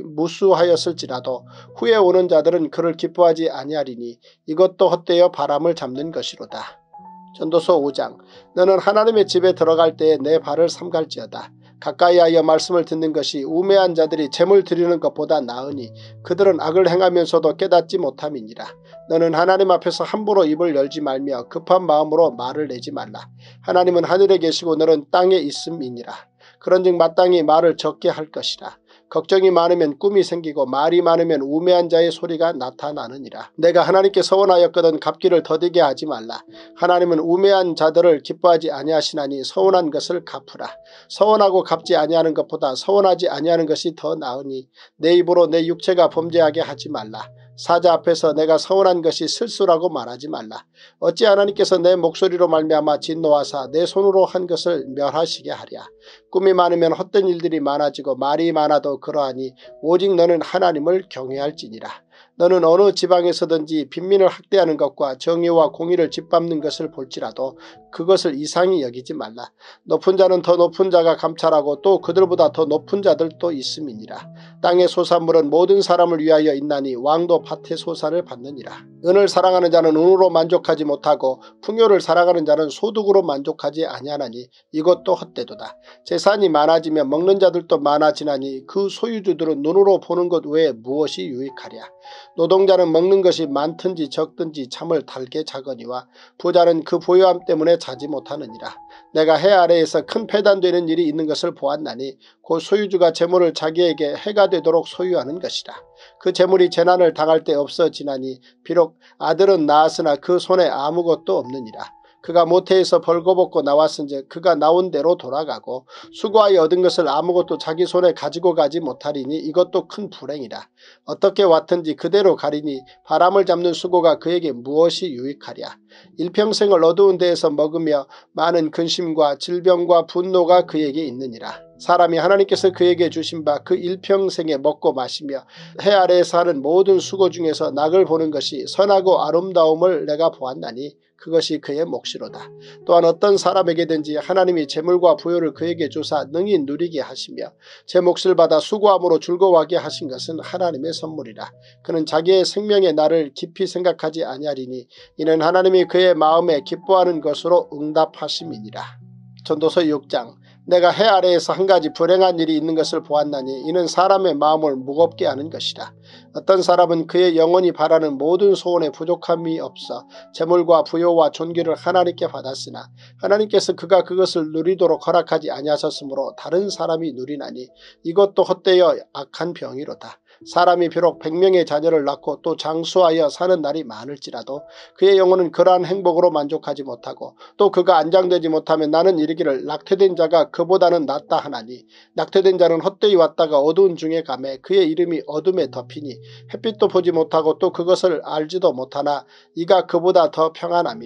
[SPEAKER 3] 무수하였을지라도 후에 오는 자들은 그를 기뻐하지 아니하리니 이것도 헛되어 바람을 잡는 것이로다. 전도서 오 장. 너는 하나님의 집에 들어갈 때에 내 발을 삼갈지어다. 가까이 하여 말씀을 듣는 것이 우매한 자들이 재물 드리는 것보다 나으니 그들은 악을 행하면서도 깨닫지 못함이니라. 너는 하나님 앞에서 함부로 입을 열지 말며 급한 마음으로 말을 내지 말라. 하나님은 하늘에 계시고 너는 땅에 있음이니라. 그런즉 마땅히 말을 적게 할 것이라. 걱정이 많으면 꿈이 생기고 말이 많으면 우매한 자의 소리가 나타나느니라. 내가 하나님께 서원하였거든 갚기를 더디게 하지 말라. 하나님은 우매한 자들을 기뻐하지 아니하시나니 서원한 것을 갚으라. 서원하고 갚지 아니하는 것보다 서원하지 아니하는 것이 더 나으니 내 입으로 내 육체가 범죄하게 하지 말라. 사자 앞에서 내가 서운한 것이 실수라고 말하지 말라. 어찌 하나님께서 내 목소리로 말미암아 진노하사 내 손으로 한 것을 멸하시게 하랴. 꿈이 많으면 헛된 일들이 많아지고 말이 많아도 그러하니 오직 너는 하나님을 경외할지니라. 너는 어느 지방에서든지 빈민을 학대하는 것과 정의와 공의를 짓밟는 것을 볼지라도 그것을 이상히 여기지 말라. 높은 자는 더 높은 자가 감찰하고 또 그들보다 더 높은 자들도 있음이니라. 땅의 소산물은 모든 사람을 위하여 있나니 왕도 밭의 소산을 받느니라. 은을 사랑하는 자는 은으로 만족하지 못하고 풍요를 사랑하는 자는 소득으로 만족하지 아니하나니 이것도 헛되도다. 재산이 많아지면 먹는 자들도 많아지나니 그 소유주들은 눈으로 보는 것 외에 무엇이 유익하랴. 노동자는 먹는 것이 많든지 적든지 참을 달게 자거니와 부자는 그 보유함 때문에 자지 못하느니라. 내가 해 아래에서 큰 패단되는 일이 있는 것을 보았나니 그 소유주가 재물을 자기에게 해가 되도록 소유하는 것이라. 그 재물이 재난을 당할 때 없어지나니 비록 아들은 낳았으나 그 손에 아무것도 없느니라. 그가 모태에서 벌거벗고 나왔은즉 그가 나온 대로 돌아가고 수고하여 얻은 것을 아무것도 자기 손에 가지고 가지 못하리니 이것도 큰 불행이라. 어떻게 왔든지 그대로 가리니 바람을 잡는 수고가 그에게 무엇이 유익하랴. 일평생을 어두운 데에서 먹으며 많은 근심과 질병과 분노가 그에게 있느니라. 사람이 하나님께서 그에게 주신 바 그 일평생에 먹고 마시며 해 아래에서 하는 모든 수고 중에서 낙을 보는 것이 선하고 아름다움을 내가 보았나니 그것이 그의 몫이로다. 또한 어떤 사람에게든지 하나님이 재물과 부요를 그에게 주사 능히 누리게 하시며 제 몫을 받아 수고함으로 즐거워하게 하신 것은 하나님의 선물이라. 그는 자기의 생명의 날을 깊이 생각하지 아니하리니 이는 하나님이 그의 마음에 기뻐하는 것으로 응답하심이니라. 전도서 육 장. 내가 해 아래에서 한 가지 불행한 일이 있는 것을 보았나니 이는 사람의 마음을 무겁게 하는 것이라. 어떤 사람은 그의 영혼이 바라는 모든 소원에 부족함이 없어 재물과 부요와 존귀를 하나님께 받았으나 하나님께서 그가 그것을 누리도록 허락하지 아니하셨으므로 다른 사람이 누리나니 이것도 헛되어 악한 병이로다. 사람이 비록 백명의 자녀를 낳고 또 장수하여 사는 날이 많을지라도 그의 영혼은 그러한 행복으로 만족하지 못하고 또 그가 안장되지 못하면 나는 이르기를 낙태된 자가 그보다는 낫다 하나니 낙태된 자는 헛되이 왔다가 어두운 중에 가매 그의 이름이 어둠에 덮이니 햇빛도 보지 못하고 또 그것을 알지도 못하나 이가 그보다 더 평안함이라.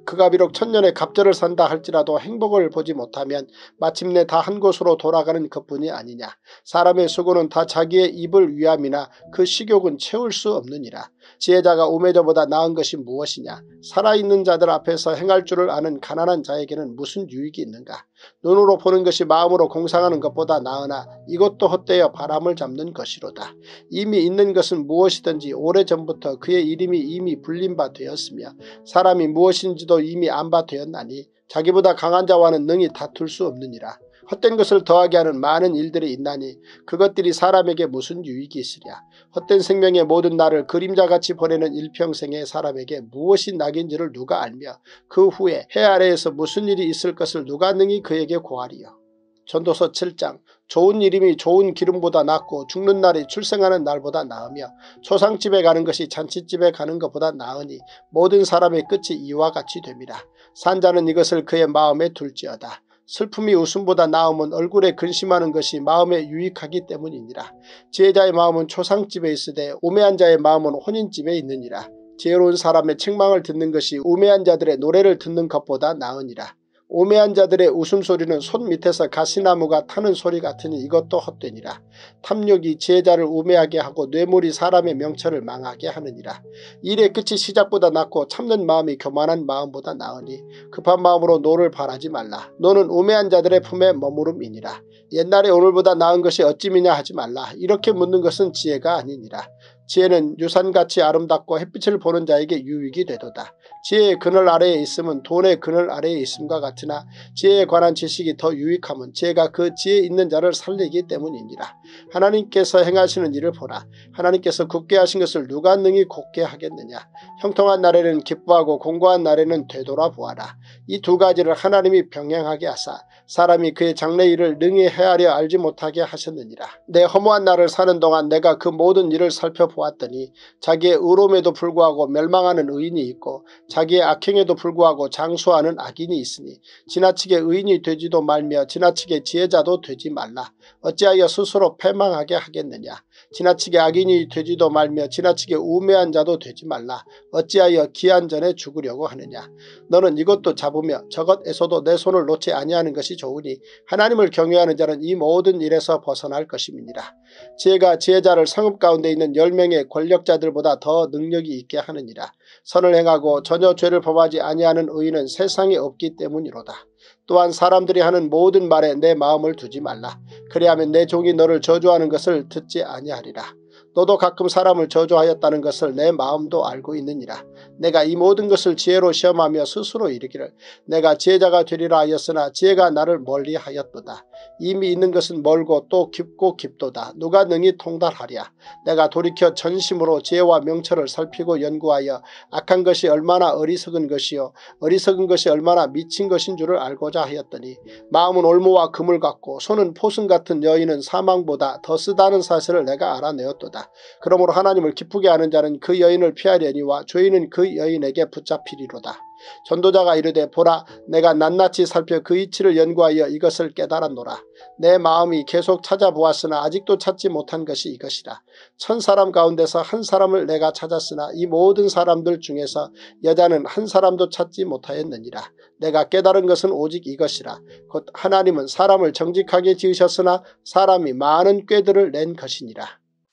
[SPEAKER 3] 그가 비록 천년의 갑절을 산다 할지라도 행복을 보지 못하면 마침내 다 한 곳으로 돌아가는 것뿐이 아니냐. 사람의 수고는 다 자기의 입을 위함이나 그 식욕은 채울 수 없느니라. 지혜자가 우매자보다 나은 것이 무엇이냐. 살아있는 자들 앞에서 행할 줄을 아는 가난한 자에게는 무슨 유익이 있는가. 눈으로 보는 것이 마음으로 공상하는 것보다 나으나 이것도 헛되어 바람을 잡는 것이로다. 이미 있는 것은 무엇이든지 오래전부터 그의 이름이 이미 불린 바 되었으며 사람이 무엇인지도 이미 안 바 되었나니 자기보다 강한 자와는 능히 다툴 수 없느니라. 헛된 것을 더하게 하는 많은 일들이 있나니 그것들이 사람에게 무슨 유익이 있으랴. 헛된 생명의 모든 날을 그림자같이 보내는 일평생의 사람에게 무엇이 낙인지를 누가 알며 그 후에 해 아래에서 무슨 일이 있을 것을 누가 능히 그에게 고하리요. 전도서 칠 장. 좋은 이름이 좋은 기름보다 낫고 죽는 날이 출생하는 날보다 나으며 초상집에 가는 것이 잔치집에 가는 것보다 나으니 모든 사람의 끝이 이와 같이 됨이라. 산자는 이것을 그의 마음에 둘지어다. 슬픔이 웃음보다 나음은 얼굴에 근심하는 것이 마음에 유익하기 때문이니라. 지혜자의 마음은 초상집에 있으되 우매한 자의 마음은 혼인집에 있느니라. 지혜로운 사람의 책망을 듣는 것이 우매한 자들의 노래를 듣는 것보다 나으니라. 우매한 자들의 웃음소리는 손 밑에서 가시나무가 타는 소리 같으니 이것도 헛되니라. 탐욕이 지혜자를 우매하게 하고 뇌물이 사람의 명철을 망하게 하느니라. 일의 끝이 시작보다 낫고 참는 마음이 교만한 마음보다 나으니 급한 마음으로 노를 바라지 말라. 노는 우매한 자들의 품에 머무름이니라. 옛날에 오늘보다 나은 것이 어찌미냐 하지 말라. 이렇게 묻는 것은 지혜가 아니니라. 지혜는 유산같이 아름답고 햇빛을 보는 자에게 유익이 되도다. 지혜의 그늘 아래에 있음은 돈의 그늘 아래에 있음과 같으나 지혜에 관한 지식이 더 유익함은 지혜가 그 지혜 있는 자를 살리기 때문이니라. 하나님께서 행하시는 일을 보라. 하나님께서 굳게 하신 것을 누가 능히 곧게 하겠느냐. 형통한 날에는 기뻐하고 공고한 날에는 되돌아보아라. 이 두 가지를 하나님이 병행하게 하사 사람이 그의 장래 일을 능히 헤아려 알지 못하게 하셨느니라. 내 허무한 날을 사는 동안 내가 그 모든 일을 살펴보았더니 자기의 의로움에도 불구하고 멸망하는 의인이 있고 자기의 악행에도 불구하고 장수하는 악인이 있으니 지나치게 의인이 되지도 말며 지나치게 지혜자도 되지 말라. 어찌하여 스스로 패망하게 하겠느냐. 지나치게 악인이 되지도 말며 지나치게 우매한 자도 되지 말라. 어찌하여 기한 전에 죽으려고 하느냐. 너는 이것도 잡으며 저것에서도 내 손을 놓지 아니하는 것이 좋으니 하나님을 경외하는 자는 이 모든 일에서 벗어날 것임이니라. 지혜가 지혜자를 성읍 가운데 있는 열 명의 권력자들보다 더 능력이 있게 하느니라. 선을 행하고 전혀 죄를 범하지 아니하는 의인은 세상에 없기 때문이로다. 또한 사람들이 하는 모든 말에 내 마음을 두지 말라. 그리하면 내 종이 너를 저주하는 것을 듣지 아니하리라. 너도 가끔 사람을 저주하였다는 것을 내 마음도 알고 있느니라. 내가 이 모든 것을 지혜로 시험하며 스스로 이르기를 내가 지혜자가 되리라 하였으나 지혜가 나를 멀리하였도다. 이미 있는 것은 멀고 또 깊고 깊도다. 누가 능히 통달하랴. 내가 돌이켜 전심으로 지혜와 명철을 살피고 연구하여 악한 것이 얼마나 어리석은 것이요 어리석은 것이 얼마나 미친 것인 줄을 알고자 하였더니 마음은 올무와 그물 같고 손은 포승 같은 여인은 사망보다 더 쓰다는 사실을 내가 알아내었도다. 그러므로 하나님을 기쁘게 하는 자는 그 여인을 피하려니와 죄인은 그 여인에게 붙잡히리로다. 전도자가 이르되 보라 내가 낱낱이 살펴 그 이치를 연구하여 이것을 깨달았노라. 내 마음이 계속 찾아보았으나 아직도 찾지 못한 것이 이것이라. 천 사람 가운데서 한 사람을 내가 찾았으나 이 모든 사람들 중에서 여자는 한 사람도 찾지 못하였느니라. 내가 깨달은 것은 오직 이것이라. 곧 하나님은 사람을 정직하게 지으셨으나 사람이 많은 꾀들을 낸 것이니라.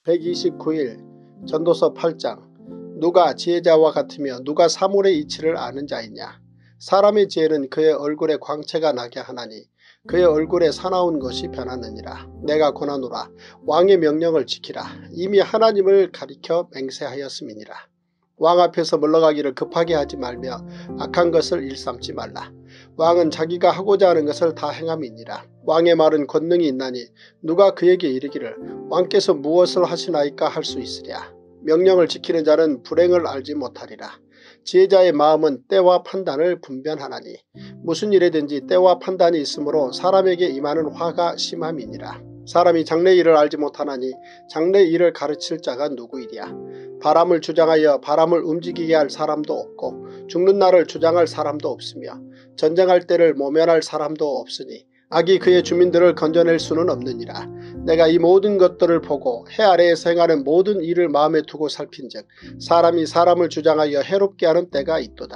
[SPEAKER 3] 백이십구 일 전도서 팔 장. 누가 지혜자와 같으며 누가 사물의 이치를 아는 자이냐. 사람의 지혜는 그의 얼굴에 광채가 나게 하나니 그의 얼굴에 사나운 것이 변하느니라. 내가 권하노라. 왕의 명령을 지키라. 이미 하나님을 가리켜 맹세하였음이니라. 왕 앞에서 물러가기를 급하게 하지 말며 악한 것을 일삼지 말라. 왕은 자기가 하고자 하는 것을 다 행함이니라. 왕의 말은 권능이 있나니 누가 그에게 이르기를 왕께서 무엇을 하시나이까 할 수 있으랴. 명령을 지키는 자는 불행을 알지 못하리라. 지혜자의 마음은 때와 판단을 분별하나니 무슨 일에든지 때와 판단이 있으므로 사람에게 임하는 화가 심함이니라. 사람이 장래 일을 알지 못하나니 장래 일을 가르칠 자가 누구이랴. 바람을 주장하여 바람을 움직이게 할 사람도 없고 죽는 날을 주장할 사람도 없으며 전쟁할 때를 모면할 사람도 없으니 악이 그의 주민들을 건져낼 수는 없느니라. 내가 이 모든 것들을 보고 해 아래에서 행하는 모든 일을 마음에 두고 살핀즉 사람이 사람을 주장하여 해롭게 하는 때가 있도다.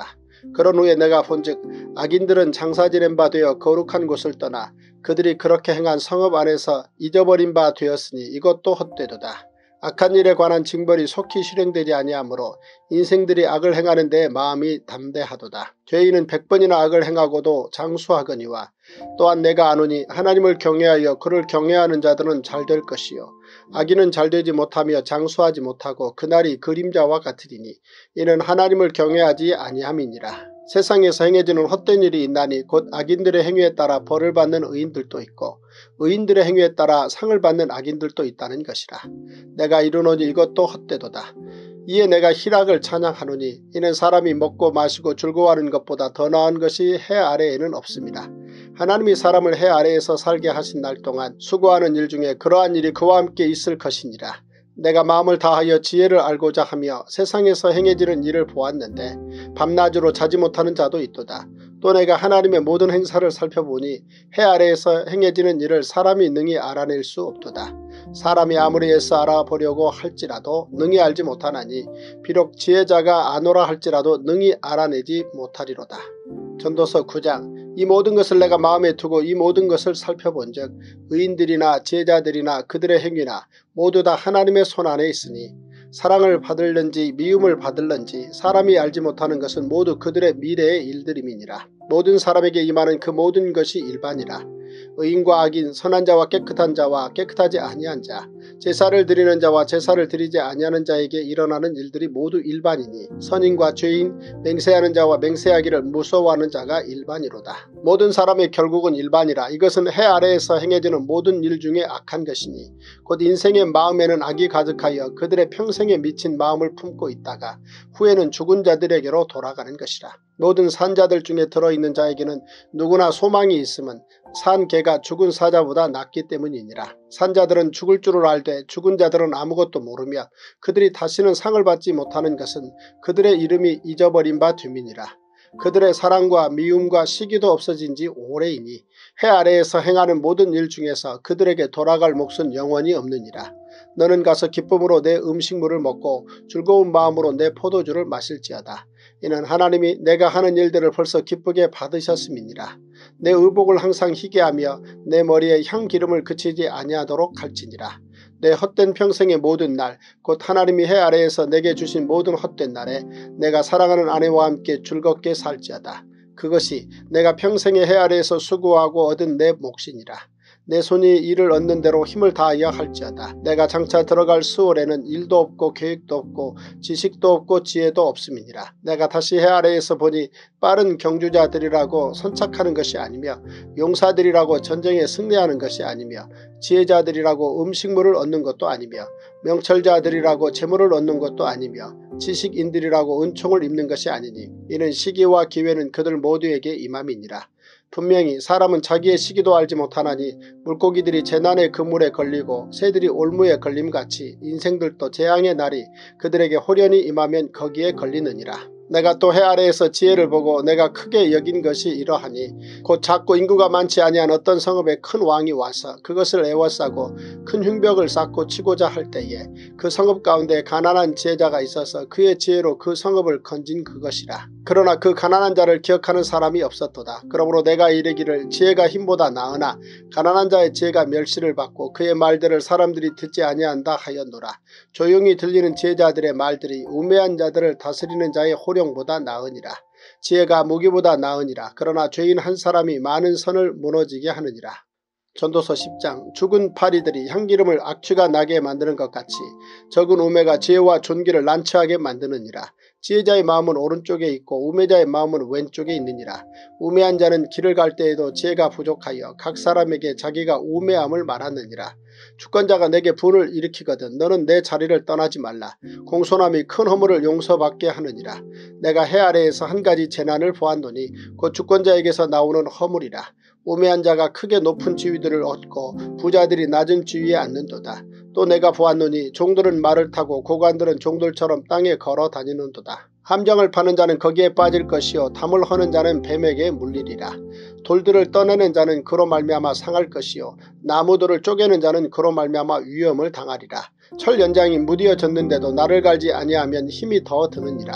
[SPEAKER 3] 그런 후에 내가 본즉 악인들은 장사 지낸 바 되어 거룩한 곳을 떠나 그들이 그렇게 행한 성읍 안에서 잊어버린 바 되었으니 이것도 헛되도다. 악한 일에 관한 징벌이 속히 실행되지 아니하므로 인생들이 악을 행하는 데 마음이 담대하도다. 죄인은 백 번이나 악을 행하고도 장수하거니와 또한 내가 아노니 하나님을 경외하여 그를 경외하는 자들은 잘될 것이요 악인은 잘되지 못하며 장수하지 못하고 그날이 그림자와 같으리니 이는 하나님을 경외하지 아니함이니라. 세상에서 행해지는 헛된 일이 있나니 곧 악인들의 행위에 따라 벌을 받는 의인들도 있고 의인들의 행위에 따라 상을 받는 악인들도 있다는 것이라. 내가 이르노니 이것도 헛되도다. 이에 내가 희락을 찬양하노니 이는 사람이 먹고 마시고 즐거워하는 것보다 더 나은 것이 해 아래에는 없습니다. 하나님이 사람을 해 아래에서 살게 하신 날 동안 수고하는 일 중에 그러한 일이 그와 함께 있을 것이니라. 내가 마음을 다하여 지혜를 알고자 하며 세상에서 행해지는 일을 보았는데 밤낮으로 자지 못하는 자도 있도다. 또 내가 하나님의 모든 행사를 살펴보니 해 아래에서 행해지는 일을 사람이 능히 알아낼 수 없도다. 사람이 아무리 애써 알아보려고 할지라도 능히 알지 못하나니 비록 지혜자가 아노라 할지라도 능히 알아내지 못하리로다. 전도서 구 장. 이 모든 것을 내가 마음에 두고 이 모든 것을 살펴본즉 의인들이나 지혜자들이나 그들의 행위나 모두 다 하나님의 손 안에 있으니 사랑을 받을는지 미움을 받을는지 사람이 알지 못하는 것은 모두 그들의 미래의 일들임이니라. 모든 사람에게 임하는 그 모든 것이 일반이라. 의인과 악인, 선한 자와 깨끗한 자와 깨끗하지 아니한 자, 제사를 드리는 자와 제사를 드리지 아니하는 자에게 일어나는 일들이 모두 일반이니 선인과 죄인, 맹세하는 자와 맹세하기를 무서워하는 자가 일반이로다. 모든 사람의 결국은 일반이라. 이것은 해 아래에서 행해지는 모든 일 중에 악한 것이니 곧 인생의 마음에는 악이 가득하여 그들의 평생에 미친 마음을 품고 있다가 후에는 죽은 자들에게로 돌아가는 것이라. 모든 산자들 중에 들어있는 자에게는 누구나 소망이 있음은 산 개가 죽은 사자보다 낫기 때문이니라. 산자들은 죽을 줄을 알되 죽은 자들은 아무것도 모르며 그들이 다시는 상을 받지 못하는 것은 그들의 이름이 잊어버린 바 됨이니라. 그들의 사랑과 미움과 시기도 없어진 지 오래이니 해 아래에서 행하는 모든 일 중에서 그들에게 돌아갈 몫은 영원히 없느니라. 너는 가서 기쁨으로 내 음식물을 먹고 즐거운 마음으로 내 포도주를 마실지어다. 이는 하나님이 내가 하는 일들을 벌써 기쁘게 받으셨음이니라. 내 의복을 항상 희게 하며 내 머리에 향기름을 그치지 아니하도록 할지니라. 내 헛된 평생의 모든 날 곧 하나님이 해 아래에서 내게 주신 모든 헛된 날에 내가 사랑하는 아내와 함께 즐겁게 살지어다. 그것이 내가 평생의 해 아래에서 수고하고 얻은 내 몫이니라. 내 손이 일을 얻는 대로 힘을 다하여 할지어다. 내가 장차 들어갈 수월에는 일도 없고 계획도 없고 지식도 없고 지혜도 없음이니라. 내가 다시 해 아래에서 보니 빠른 경주자들이라고 선착하는 것이 아니며 용사들이라고 전쟁에 승리하는 것이 아니며 지혜자들이라고 음식물을 얻는 것도 아니며 명철자들이라고 재물을 얻는 것도 아니며 지식인들이라고 은총을 입는 것이 아니니 이는 시기와 기회는 그들 모두에게 임함이니라. 분명히 사람은 자기의 시기도 알지 못하나니 물고기들이 재난의 그물에 걸리고 새들이 올무에 걸림같이 인생들도 재앙의 날이 그들에게 호련히 임하면 거기에 걸리느니라. 내가 또 해 아래에서 지혜를 보고 내가 크게 여긴 것이 이러하니 곧 작고 인구가 많지 아니한 어떤 성읍에 큰 왕이 와서 그것을 에워싸고 큰 흉벽을 쌓고 치고자 할 때에 그 성읍 가운데 가난한 지혜자가 있어서 그의 지혜로 그 성읍을 건진 그것이라. 그러나 그 가난한 자를 기억하는 사람이 없었도다. 그러므로 내가 이르기를 지혜가 힘보다 나으나 가난한 자의 지혜가 멸시를 받고 그의 말들을 사람들이 듣지 아니한다 하였노라. 조용히 들리는 지혜자들의 말들이 우매한 자들을 다스리는 자의 호령보다 나으니라. 지혜가 무기보다 나으니라. 그러나 죄인 한 사람이 많은 선을 무너지게 하느니라. 전도서 십 장. 죽은 파리들이 향기름을 악취가 나게 만드는 것 같이 적은 우매가 지혜와 존귀를 난처하게 만드느니라. 지혜자의 마음은 오른쪽에 있고 우매자의 마음은 왼쪽에 있느니라. 우매한 자는 길을 갈 때에도 지혜가 부족하여 각 사람에게 자기가 우매함을 말하느니라. 주권자가 내게 분을 일으키거든 너는 내 자리를 떠나지 말라. 공손함이 큰 허물을 용서받게 하느니라. 내가 해 아래에서 한 가지 재난을 보았노니 곧 주권자에게서 나오는 허물이라. 우매한 자가 크게 높은 지위들을 얻고 부자들이 낮은 지위에 앉는도다. 또 내가 보았노니 종들은 말을 타고 고관들은 종들처럼 땅에 걸어 다니는도다. 함정을 파는 자는 거기에 빠질 것이요 담을 허는 자는 뱀에게 물리리라. 돌들을 떠내는 자는 그로 말미암아 상할 것이요 나무들을 쪼개는 자는 그로 말미암아 위험을 당하리라. 철 연장이 무디어 졌는데도 나를 갈지 아니하면 힘이 더 드느니라.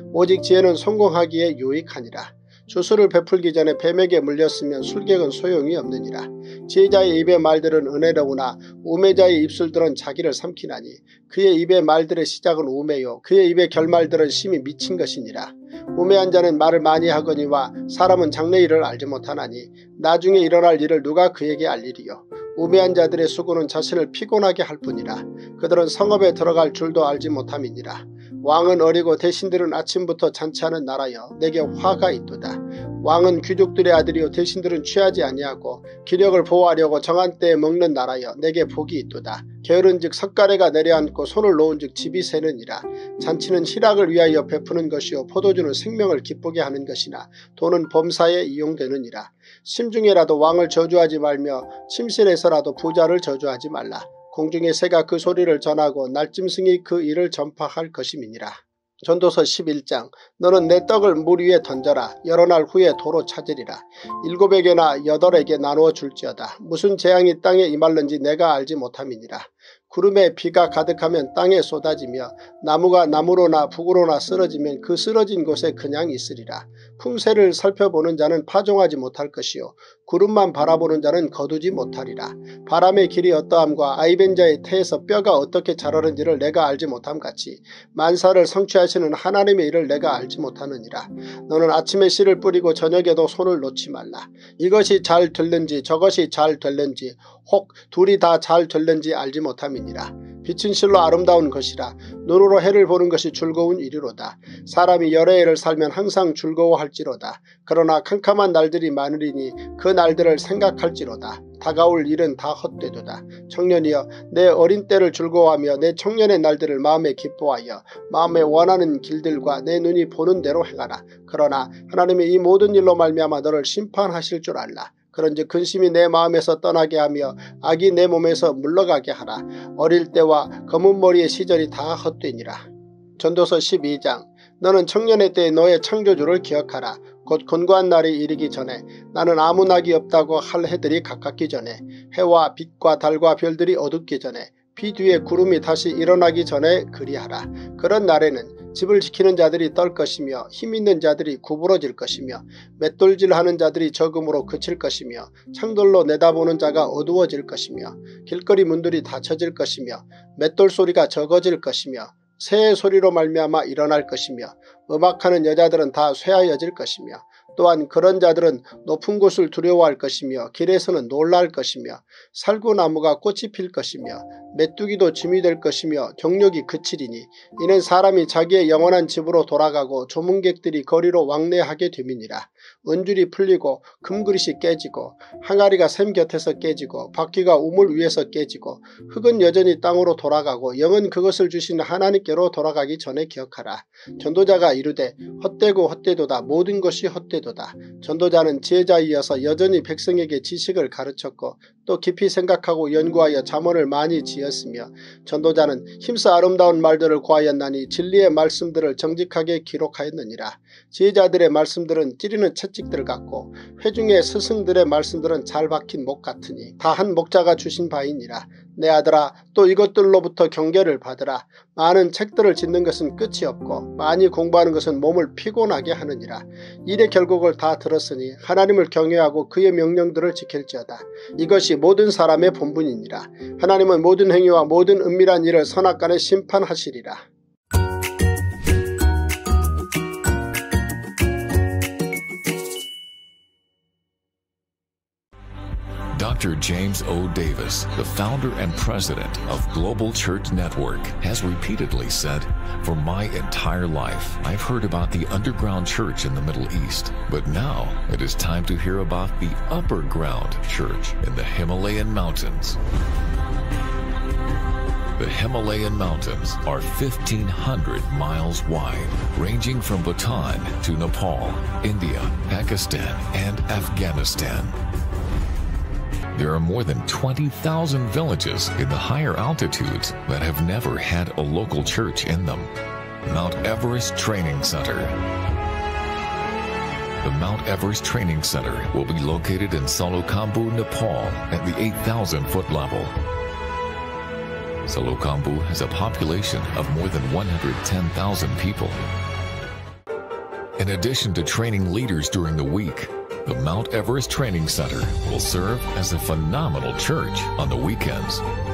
[SPEAKER 3] 오직 지혜는 성공하기에 유익하니라. 주술을 베풀기 전에 뱀에게 물렸으면 술객은 소용이 없느니라. 지혜자의 입의 말들은 은혜로우나 우매자의 입술들은 자기를 삼키나니 그의 입의 말들의 시작은 우매요 그의 입의 결말들은 심히 미친 것이니라. 우매한 자는 말을 많이 하거니와 사람은 장래 일을 알지 못하나니 나중에 일어날 일을 누가 그에게 알리리요. 우매한 자들의 수고는 자신을 피곤하게 할 뿐이라. 그들은 성읍에 들어갈 줄도 알지 못함이니라. 왕은 어리고 대신들은 아침부터 잔치하는 나라여 내게 화가 있도다. 왕은 귀족들의 아들이요 대신들은 취하지 아니하고 기력을 보호하려고 정한 때에 먹는 나라여 내게 복이 있도다. 게으른즉 석가래가 내려앉고 손을 놓은즉 집이 새느니라. 잔치는 희락을 위하여 베푸는 것이요 포도주는 생명을 기쁘게 하는 것이나 돈은 범사에 이용되느니라. 심중에라도 왕을 저주하지 말며 침실에서라도 부자를 저주하지 말라. 공중의 새가 그 소리를 전하고 날짐승이 그 일을 전파할 것임이니라. 전도서 십일 장 너는 내 떡을 물 위에 던져라. 여러 날 후에 도로 찾으리라. 일곱에게나 여덟에게 나누어 줄지어다. 무슨 재앙이 땅에 임할는지 내가 알지 못함이니라. 구름에 비가 가득하면 땅에 쏟아지며 나무가 나무로나 북으로나 쓰러지면 그 쓰러진 곳에 그냥 있으리라. 풍세를 살펴보는 자는 파종하지 못할 것이요 구름만 바라보는 자는 거두지 못하리라. 바람의 길이 어떠함과 아이벤 자의 태에서 뼈가 어떻게 자라는지를 내가 알지 못함같이 만사를 성취하시는 하나님의 일을 내가 알지 못하느니라. 너는 아침에 씨를 뿌리고 저녁에도 손을 놓지 말라. 이것이 잘 될는지 저것이 잘 될는지 혹 둘이 다 잘 될는지 알지 못함이니라. 빛은 실로 아름다운 것이라. 눈으로 해를 보는 것이 즐거운 일이로다. 사람이 여러 해를 살면 항상 즐거워할지로다. 그러나 캄캄한 날들이 많으리니 그 날들을 생각할지로다. 다가올 일은 다 헛되도다. 청년이여 내 어린 때를 즐거워하며 내 청년의 날들을 마음에 기뻐하여 마음에 원하는 길들과 내 눈이 보는 대로 행하라. 그러나 하나님이 이 모든 일로 말미암아 너를 심판하실 줄 알라. 그런즉 근심이 내 마음에서 떠나게 하며 악이 내 몸에서 물러가게 하라. 어릴 때와 검은 머리의 시절이 다 헛되니라. 전도서 십이 장 너는 청년의 때에 너의 창조주를 기억하라. 곧 권고한 날이 이르기 전에 나는 아무 낙이 없다고 할 해들이 가깝기 전에 해와 빛과 달과 별들이 어둡기 전에 비 뒤에 구름이 다시 일어나기 전에 그리하라. 그런 날에는 집을 지키는 자들이 떨 것이며 힘있는 자들이 구부러질 것이며 맷돌질하는 자들이 적음으로 그칠 것이며 창돌로 내다보는 자가 어두워질 것이며 길거리 문들이 닫혀질 것이며 맷돌 소리가 적어질 것이며 새의 소리로 말미암아 일어날 것이며 음악하는 여자들은 다 쇠하여질 것이며 또한 그런 자들은 높은 곳을 두려워할 것이며 길에서는 놀랄 것이며 살구나무가 꽃이 필 것이며 메뚜기도 짐이 될 것이며 경력이 그치리니 이는 사람이 자기의 영원한 집으로 돌아가고 조문객들이 거리로 왕래하게 됨이니라. 은줄이 풀리고 금그릇이 깨지고 항아리가 샘 곁에서 깨지고 바퀴가 우물 위에서 깨지고 흙은 여전히 땅으로 돌아가고 영은 그것을 주신 하나님께로 돌아가기 전에 기억하라. 전도자가 이르되 헛되고 헛되도다. 모든 것이 헛되도다. 전도자는 지혜자이어서 여전히 백성에게 지식을 가르쳤고 또 깊이 생각하고 연구하여 잠언을 많이 지었으며 전도자는 힘써 아름다운 말들을 고하였나니 진리의 말씀들을 정직하게 기록하였느니라. 지혜자들의 말씀들은 찌르는 채찍들 같고 회중의 스승들의 말씀들은 잘 박힌 목 같으니 다 한 목자가 주신 바이니라. 내 아들아 또 이것들로부터 경계를 받으라. 많은 책들을 짓는 것은 끝이 없고 많이 공부하는 것은 몸을 피곤하게 하느니라. 일의 결국을 다 들었으니 하나님을 경외하고 그의 명령들을 지킬지어다. 이것이 모든 사람의 본분이니라. 하나님은 모든 행위와 모든 은밀한 일을 선악간에 심판하시리라.
[SPEAKER 2] Doctor James O. Davis, the founder and president of Global Church Network, has repeatedly said, "For my entire life, I've heard about the underground church in the Middle East, but now it is time to hear about the upper ground church in the Himalayan mountains." The Himalayan mountains are fifteen hundred miles wide, ranging from Bhutan to Nepal, India, Pakistan, and Afghanistan. There are more than twenty thousand villages in the higher altitudes that have never had a local church in them. Mount Everest Training Center. The Mount Everest Training Center will be located in Salokhambu, Nepal at the eight thousand foot level. Salokhambu has a population of more than one hundred ten thousand people. In addition to training leaders during the week, the Mount Everest Training Center will serve as a phenomenal church on the weekends.